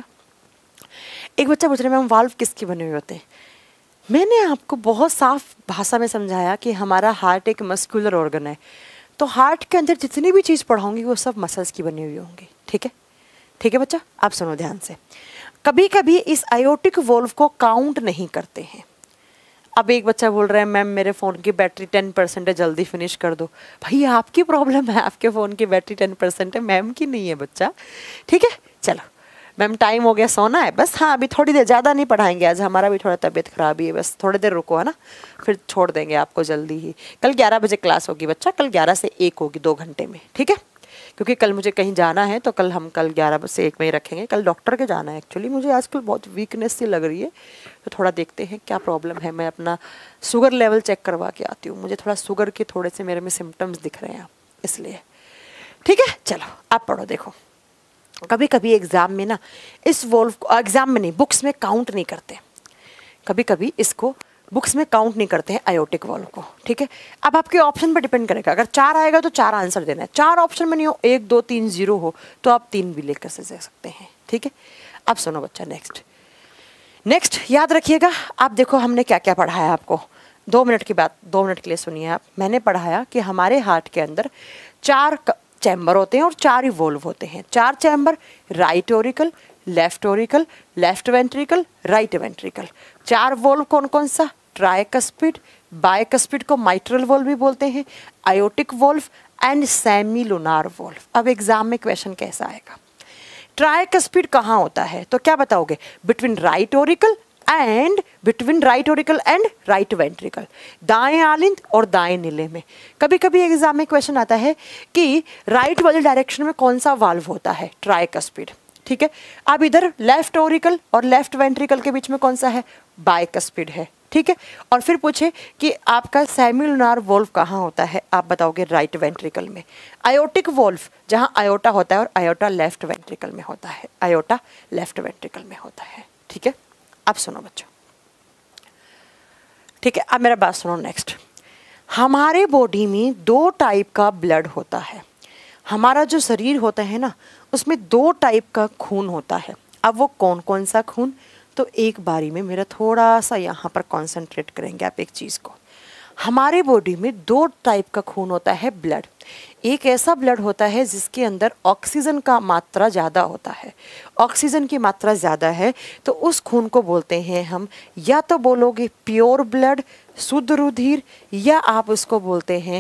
एक बच्चा पूछ रहे मैम वाल्व किसके बने हुए होते हैं। मैंने आपको बहुत साफ भाषा में समझाया कि हमारा हार्ट एक मस्कुलर ऑर्गन है, तो हार्ट के अंदर जितनी भी चीज़ पढ़ाऊंगी वो सब मसल्स की बनी हुई होंगी। ठीक है। ठीक है बच्चा, आप सुनो ध्यान से। कभी कभी इस आयोटिक वॉल्व को काउंट नहीं करते हैं। अब एक बच्चा बोल रहा है मैम मेरे फ़ोन की बैटरी 10% है, जल्दी फिनिश कर दो। भाई आपकी प्रॉब्लम है, आपके फ़ोन की बैटरी 10% है, मैम की नहीं है बच्चा। ठीक है। चलो मैम टाइम हो गया, सोना है बस। हाँ अभी थोड़ी देर, ज़्यादा नहीं पढ़ाएंगे आज, हमारा भी थोड़ा तबीयत खराब ही है, बस थोड़ी देर रुको, है ना, फिर छोड़ देंगे आपको जल्दी ही। कल 11 बजे क्लास होगी बच्चा, कल 11 से 1 होगी, 2 घंटे में। ठीक है। क्योंकि कल मुझे कहीं जाना है तो कल 11 से 1 में ही रखेंगे। कल डॉक्टर के जाना है एक्चुअली, मुझे आजकल बहुत वीकनेस सी लग रही है, तो थोड़ा देखते हैं क्या प्रॉब्लम है। मैं अपना शुगर लेवल चेक करवा के आती हूँ, मुझे थोड़ा शुगर के थोड़े से मेरे में सिम्टम्स दिख रहे हैं इसलिए। ठीक है। चलो आप पढ़ो। देखो कभी कभी एग्ज़ाम में ना इस वॉल्व को, एग्ज़ाम में नहीं बुक्स में काउंट नहीं करते। कभी कभी इसको बुक्स में काउंट नहीं करते हैं आयोटिक वॉल्व को, ठीक है। अब आपके ऑप्शन पर डिपेंड करेगा, अगर 4 आएगा तो 4 आंसर देना है, 4 ऑप्शन में नहीं हो, 1 2 3 0 हो तो आप 3 भी लेकर से दे सकते हैं, ठीक है। अब सुनो बच्चा, नेक्स्ट याद रखिएगा। आप देखो हमने क्या क्या पढ़ाया आपको, 2 मिनट की बात, 2 मिनट के लिए सुनिए आप। मैंने पढ़ाया कि हमारे हार्ट के अंदर 4 चैम्बर होते हैं और 4 ही वॉल्व होते हैं। 4 chamber, right auricle, left auricle, left ventricle, right ventricle. 4 valve कौन कौन सा? ट्राइकस्पिड, बाइकस्पिड को माइट्रल वॉल्व भी बोलते हैं, aortic valve and semilunar valve. अब एग्जाम में क्वेश्चन कैसा आएगा? ट्राइकस्पिड कहाँ होता है तो क्या बताओगे? Between right auricle and right ventricle, दाएं आलिंद और दाएं नीले में। कभी कभी एग्जाम में क्वेश्चन आता है कि राइट वाले डायरेक्शन में कौन सा वाल्व होता है? ट्राइकस्पिड, ठीक है। अब इधर लेफ्ट ओरिकल और लेफ्ट वेंट्रिकल के बीच में कौन सा है? बाइकस्पिड है, ठीक है। और फिर पूछे कि आपका सेमिलुनार वॉल्व कहाँ होता है, आप बताओगे राइट वेंट्रिकल में। आयोटिक वॉल्व जहाँ आयोटा होता है और आयोटा लेफ्ट वेंट्रिकल में होता है, आयोटा लेफ्ट वेंट्रिकल में होता है, ठीक है। अब सुनो बच्चों, ठीक है, अब मेरा बात सुनो। नेक्स्ट, हमारे बॉडी में 2 टाइप का ब्लड होता है। हमारा जो शरीर होता है ना, उसमें 2 टाइप का खून होता है। अब वो कौन कौन सा खून? तो एक बारी में मेरा थोड़ा सा यहाँ पर कॉन्सेंट्रेट करेंगे आप एक चीज़ को। हमारे बॉडी में 2 टाइप का खून होता है ब्लड। एक ऐसा ब्लड होता है जिसके अंदर ऑक्सीजन का मात्रा ज़्यादा होता है। ऑक्सीजन की मात्रा ज़्यादा है तो उस खून को बोलते हैं हम, या तो बोलोगे प्योर ब्लड, शुद्ध रुधिर, या आप उसको बोलते हैं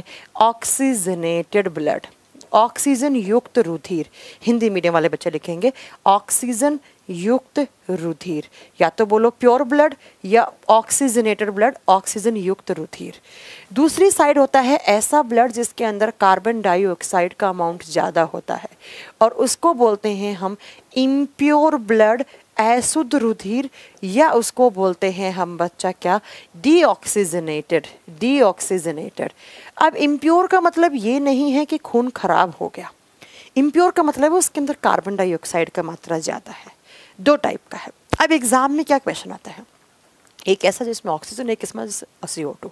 ऑक्सीजनेटेड ब्लड, ऑक्सीजन युक्त रुधिर। हिंदी मीडियम वाले बच्चे लिखेंगे ऑक्सीजन युक्त रुधिर, या तो बोलो प्योर ब्लड या ऑक्सीजनेटेड ब्लड, ऑक्सीजन युक्त रुधिर। दूसरी साइड होता है ऐसा ब्लड जिसके अंदर कार्बन डाइऑक्साइड का अमाउंट ज़्यादा होता है और उसको बोलते हैं हम इम्प्योर ब्लड, अशुद्ध रुधिर, या उसको बोलते हैं हम बच्चा क्या? Deoxygenated, deoxygenated. अब इम्प्योर का मतलब ये नहीं है कि खून खराब हो गया, इम्प्योर का मतलब है उसके अंदर कार्बन डाइऑक्साइड का मात्रा ज़्यादा है। 2 टाइप का है। अब एग्जाम में क्या क्वेश्चन आता है? एक ऐसा जिसमें ऑक्सीजन, एक इसमें CO2।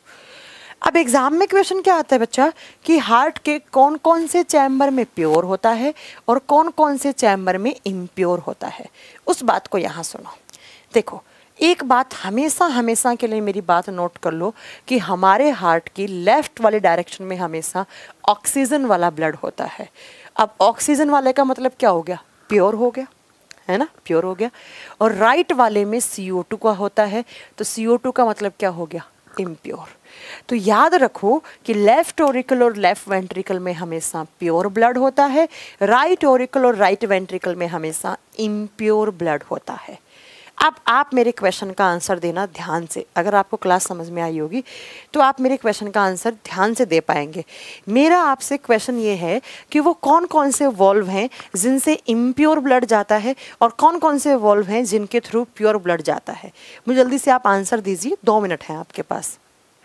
अब एग्जाम में क्वेश्चन क्या आता है बच्चा कि हार्ट के कौन कौन से चैम्बर में प्योर होता है और कौन कौन से चैम्बर में इम्प्योर होता है, उस बात को यहाँ सुनो। देखो, एक बात हमेशा हमेशा के लिए मेरी बात नोट कर लो कि हमारे हार्ट की लेफ्ट वाले डायरेक्शन में हमेशा ऑक्सीजन वाला ब्लड होता है। अब ऑक्सीजन वाले का मतलब क्या हो गया? प्योर हो गया, है ना, प्योर हो गया। और राइट वाले में CO2 का होता है, तो CO2 का मतलब क्या हो गया? इम्प्योर। तो याद रखो कि लेफ्ट ओरिकल और लेफ्ट वेंट्रिकल में हमेशा प्योर ब्लड होता है, राइट ओरिकल और राइट वेंट्रिकल में हमेशा इम्प्योर ब्लड होता है। अब आप मेरे क्वेश्चन का आंसर देना ध्यान से। अगर आपको क्लास समझ में आई होगी तो आप मेरे क्वेश्चन का आंसर ध्यान से दे पाएंगे। मेरा आपसे क्वेश्चन ये है कि वो कौन कौन से वॉल्व हैं जिनसे इम्प्योर ब्लड जाता है और कौन कौन से वॉल्व हैं जिनके थ्रू प्योर ब्लड जाता है। मुझे जल्दी से आप आंसर दीजिए, 2 मिनट हैं आपके पास।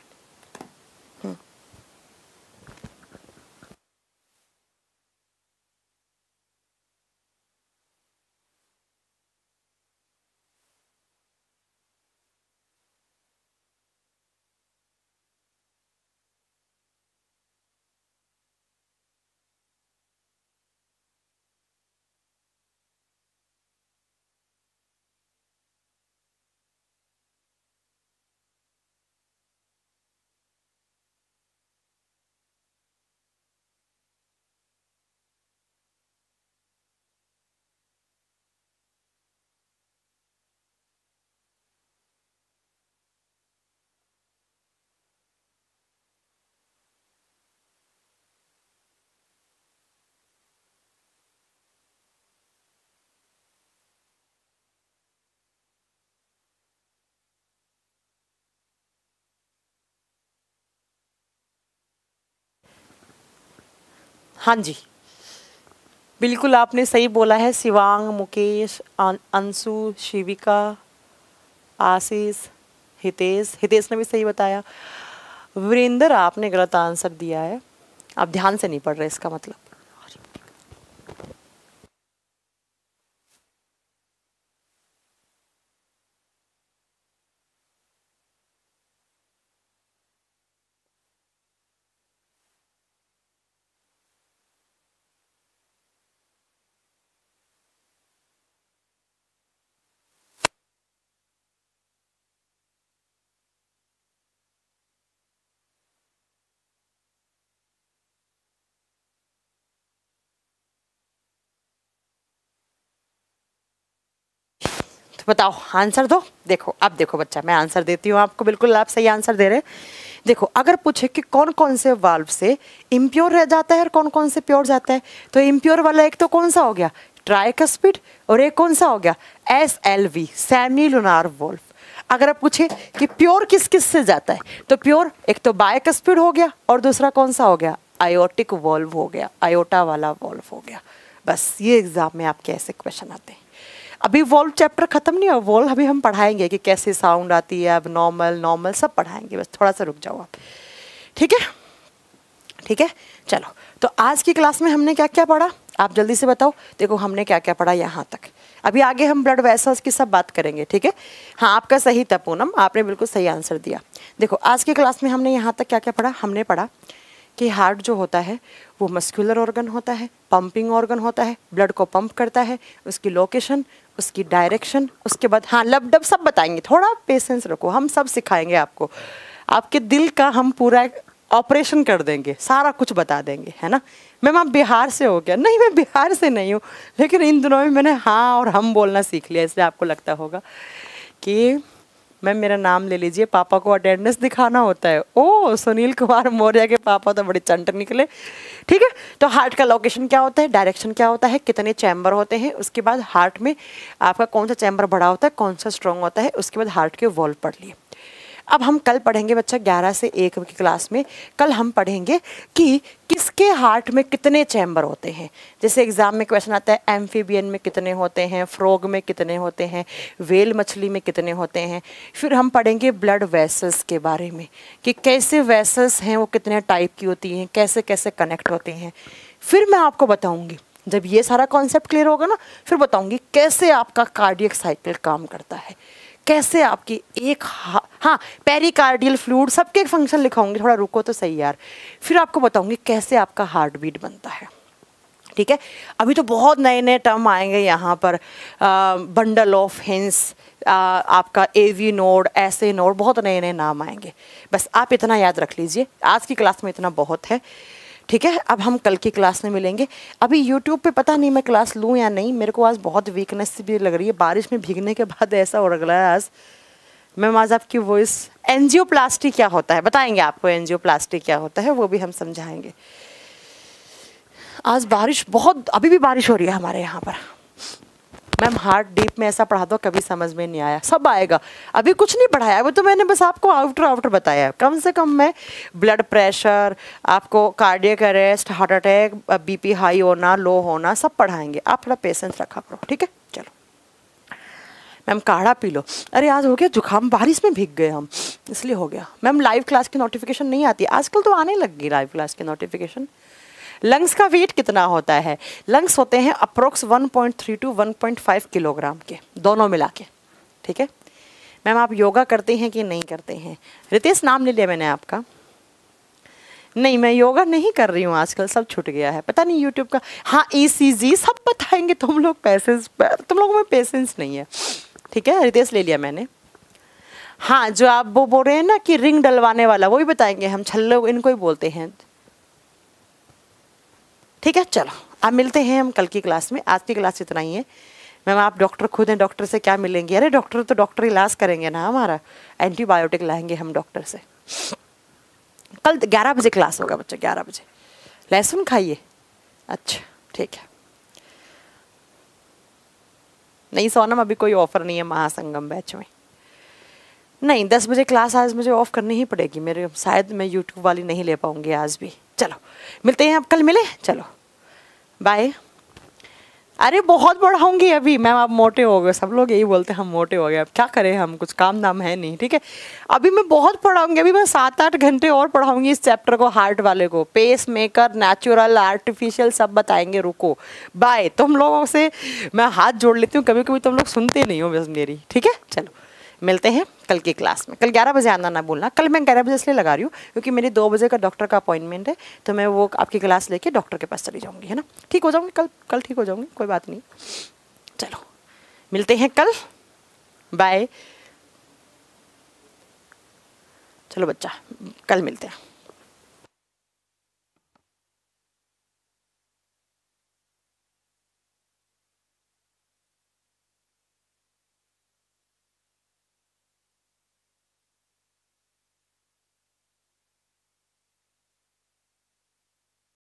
हाँ जी, बिल्कुल आपने सही बोला है। शिवांग, मुकेश, अंशु, शिविका, आशीष, हितेश, हितेश ने भी सही बताया। वीरेंद्र, आपने गलत आंसर दिया है, आप ध्यान से नहीं पढ़ रहे इसका मतलब। बताओ आंसर दो। देखो अब देखो बच्चा, मैं आंसर देती हूँ आपको, बिल्कुल आप सही आंसर दे रहे। देखो अगर पूछे कि कौन कौन से वाल्व से इम्प्योर रह जाता है और कौन कौन से प्योर जाता है, तो इम्प्योर वाला एक तो कौन सा हो गया, ट्राइकस्पिड, और एक कौन सा हो गया, SLV, सेमी लूनार वॉल्व। अगर आप पूछे कि प्योर किस किस से जाता है, तो प्योर एक तो बाइकस्पिड हो गया और दूसरा कौन सा हो गया, आयोटिक वॉल्व हो गया, आयोटा वाला वॉल्व हो गया। बस ये एग्जाम में आपके ऐसे क्वेश्चन आते हैं। अभी वॉल्व चैप्टर खत्म नहीं हुआ, वॉल्व अभी हम पढ़ाएंगे कि कैसे साउंड आती है, अब नॉर्मल नॉर्मल सब पढ़ाएंगे, बस थोड़ा सा रुक जाओ आप। ठीक है ठीक है, चलो तो आज की क्लास में हमने क्या क्या पढ़ा, आप जल्दी से बताओ। देखो हमने क्या क्या पढ़ा यहाँ तक, अभी आगे हम ब्लड वेसल्स की सब बात करेंगे। ठीक है, हाँ आपका सही था पूनम, आपने बिल्कुल सही आंसर दिया। देखो आज की क्लास में हमने यहाँ तक क्या क्या पढ़ा, हमने पढ़ा कि हार्ट जो होता है वो मस्कुलर ऑर्गन होता है, पंपिंग ऑर्गन होता है, ब्लड को पंप करता है, उसकी लोकेशन, उसकी डायरेक्शन, उसके बाद हाँ लब डब सब बताएंगे, थोड़ा पेशेंस रखो, हम सब सिखाएंगे आपको, आपके दिल का हम पूरा ऑपरेशन कर देंगे, सारा कुछ बता देंगे, है ना। मैम आप बिहार से हो क्या, नहीं मैं बिहार से नहीं हूँ, लेकिन इन दिनों में मैंने हाँ और हम बोलना सीख लिया, इसलिए आपको लगता होगा कि मैम मेरा नाम ले लीजिए, पापा को अटेंडेंस दिखाना होता है। ओ सुनील कुमार मौर्य के पापा तो बड़े चंट निकले। ठीक है, तो हार्ट का लोकेशन क्या होता है, डायरेक्शन क्या होता है, कितने चैम्बर होते हैं, उसके बाद हार्ट में आपका कौन सा चैम्बर बड़ा होता है, कौन सा स्ट्रॉन्ग होता है, उसके बाद हार्ट के वॉल्व पढ़ लिए। अब हम कल पढ़ेंगे बच्चा 11 से 1 की क्लास में, कल हम पढ़ेंगे कि किसके हार्ट में कितने चैम्बर होते हैं। जैसे एग्जाम में क्वेश्चन आता है एम्फीबियन में कितने होते हैं, फ्रॉग में कितने होते हैं, वेल मछली में कितने होते हैं। फिर हम पढ़ेंगे ब्लड वेसल्स के बारे में कि कैसे वेसल्स हैं, वो कितने टाइप की होती हैं, कैसे कैसे कनेक्ट होते हैं। फिर मैं आपको बताऊँगी, जब ये सारा कॉन्सेप्ट क्लियर होगा ना, फिर बताऊँगी कैसे आपका कार्डियक साइकिल काम करता है, कैसे आपकी एक हाँ पेरिकार्डियल फ्लूइड सबके फंक्शन लिखाऊंगी, थोड़ा रुको तो सही यार। फिर आपको बताऊंगी कैसे आपका हार्ट बीट बनता है। ठीक है, अभी तो बहुत नए नए टर्म आएंगे यहाँ पर, बंडल ऑफ हिंस, आपका एवी नोड, ऐसे नोड, बहुत नए नए नाम आएंगे। बस आप इतना याद रख लीजिए, आज की क्लास में इतना बहुत है। ठीक है, अब हम कल की क्लास में मिलेंगे। अभी YouTube पे पता नहीं मैं क्लास लूँ या नहीं, मेरे को आज बहुत वीकनेस भी लग रही है, बारिश में भीगने के बाद ऐसा हो रहा है आज। मैम आज आपकी वॉइस, एंजियोप्लास्टी क्या होता है बताएंगे आपको, एंजियोप्लास्टी क्या होता है वो भी हम समझाएंगे। आज बारिश बहुत, अभी भी बारिश हो रही है हमारे यहाँ पर। मैम हार्ट डीप में ऐसा पढ़ा दो, कभी समझ में नहीं आया, सब आएगा। अभी कुछ नहीं पढ़ाया, वो तो मैंने बस आपको आउटर आउटर बताया है। कम से कम मैं ब्लड प्रेशर, आपको cardiac arrest, heart attack, BP high होना, लो होना, सब पढ़ाएंगे। आप थोड़ा पेशेंस रखा करो। ठीक है, चलो मैम काढ़ा पी लो। अरे आज हो गया जुकाम, बारिश में भीग गए हम, इसलिए हो गया। मैम लाइव क्लास की नोटिफिकेशन नहीं आती, आजकल तो आने लग गई लाइव क्लास की नोटिफिकेशन। लंग्स का वेट कितना होता है, लंग्स होते हैं अप्रोक्स 1.3 to 1.5 किलोग्राम के, दोनों मिला के। ठीक है मैम, आप योगा करते हैं कि नहीं करते हैं? रितेश नाम ले लिया मैंने आपका। नहीं मैं योगा नहीं कर रही हूँ आजकल, सब छूट गया है, पता नहीं यूट्यूब का। हाँ ECG सब बताएंगे, तुम लोग पेशेंस, तुम लोगों में पेशेंस नहीं है। ठीक है, रितेश ले लिया मैंने। हाँ जो आप वो बोल रहे हैं ना कि रिंग डलवाने वाला, वो भी बताएंगे हम, छल्ले इनको ही बोलते हैं। ठीक है, चलो अब मिलते हैं हम कल की क्लास में। आज की क्लास इतना ही है। मैम आप डॉक्टर खुद हैं, डॉक्टर से क्या मिलेंगे? अरे डॉक्टर तो डॉक्टर इलाज करेंगे ना हमारा, एंटीबायोटिक लाएंगे हम डॉक्टर से। कल 11 बजे क्लास होगा बच्चा, 11 बजे। लहसुन खाइए, अच्छा ठीक है। नहीं सोनम अभी कोई ऑफर नहीं है महासंगम बैच में, नहीं 10 बजे क्लास आज मुझे ऑफ करनी ही पड़ेगी मेरे, शायद मैं यूट्यूब वाली नहीं ले पाऊंगी आज भी। चलो मिलते हैं, अब कल मिले, चलो बाय। अरे बहुत बढ़ाऊंगी अभी मैम, आप मोटे हो गए, सब लोग यही बोलते हैं हम मोटे हो गए, अब क्या करें हम, कुछ काम नाम है नहीं। ठीक है, अभी मैं बहुत पढ़ाऊंगी, अभी मैं 7-8 घंटे और पढ़ाऊंगी इस चैप्टर को, हार्ट वाले को। पेस मेकर, नेचुरल, आर्टिफिशियल सब बताएंगे, रुको बाय। तुम लोगों से मैं हाथ जोड़ लेती हूँ, कभी कभी तुम लोग सुनते नहीं हो बस मेरी। ठीक है, चलो मिलते हैं कल की क्लास में। कल 11 बजे आना ना भूलना। कल मैं 11 बजे इसलिए लगा रही हूँ क्योंकि मेरी 2 बजे का डॉक्टर का अपॉइंटमेंट है, तो मैं वो आपकी क्लास लेके डॉक्टर के पास चली जाऊँगी, है ना। ठीक हो जाऊँगी कल ठीक हो जाऊँगी, कोई बात नहीं। चलो मिलते हैं कल, बाय। चलो बच्चा कल मिलते हैं।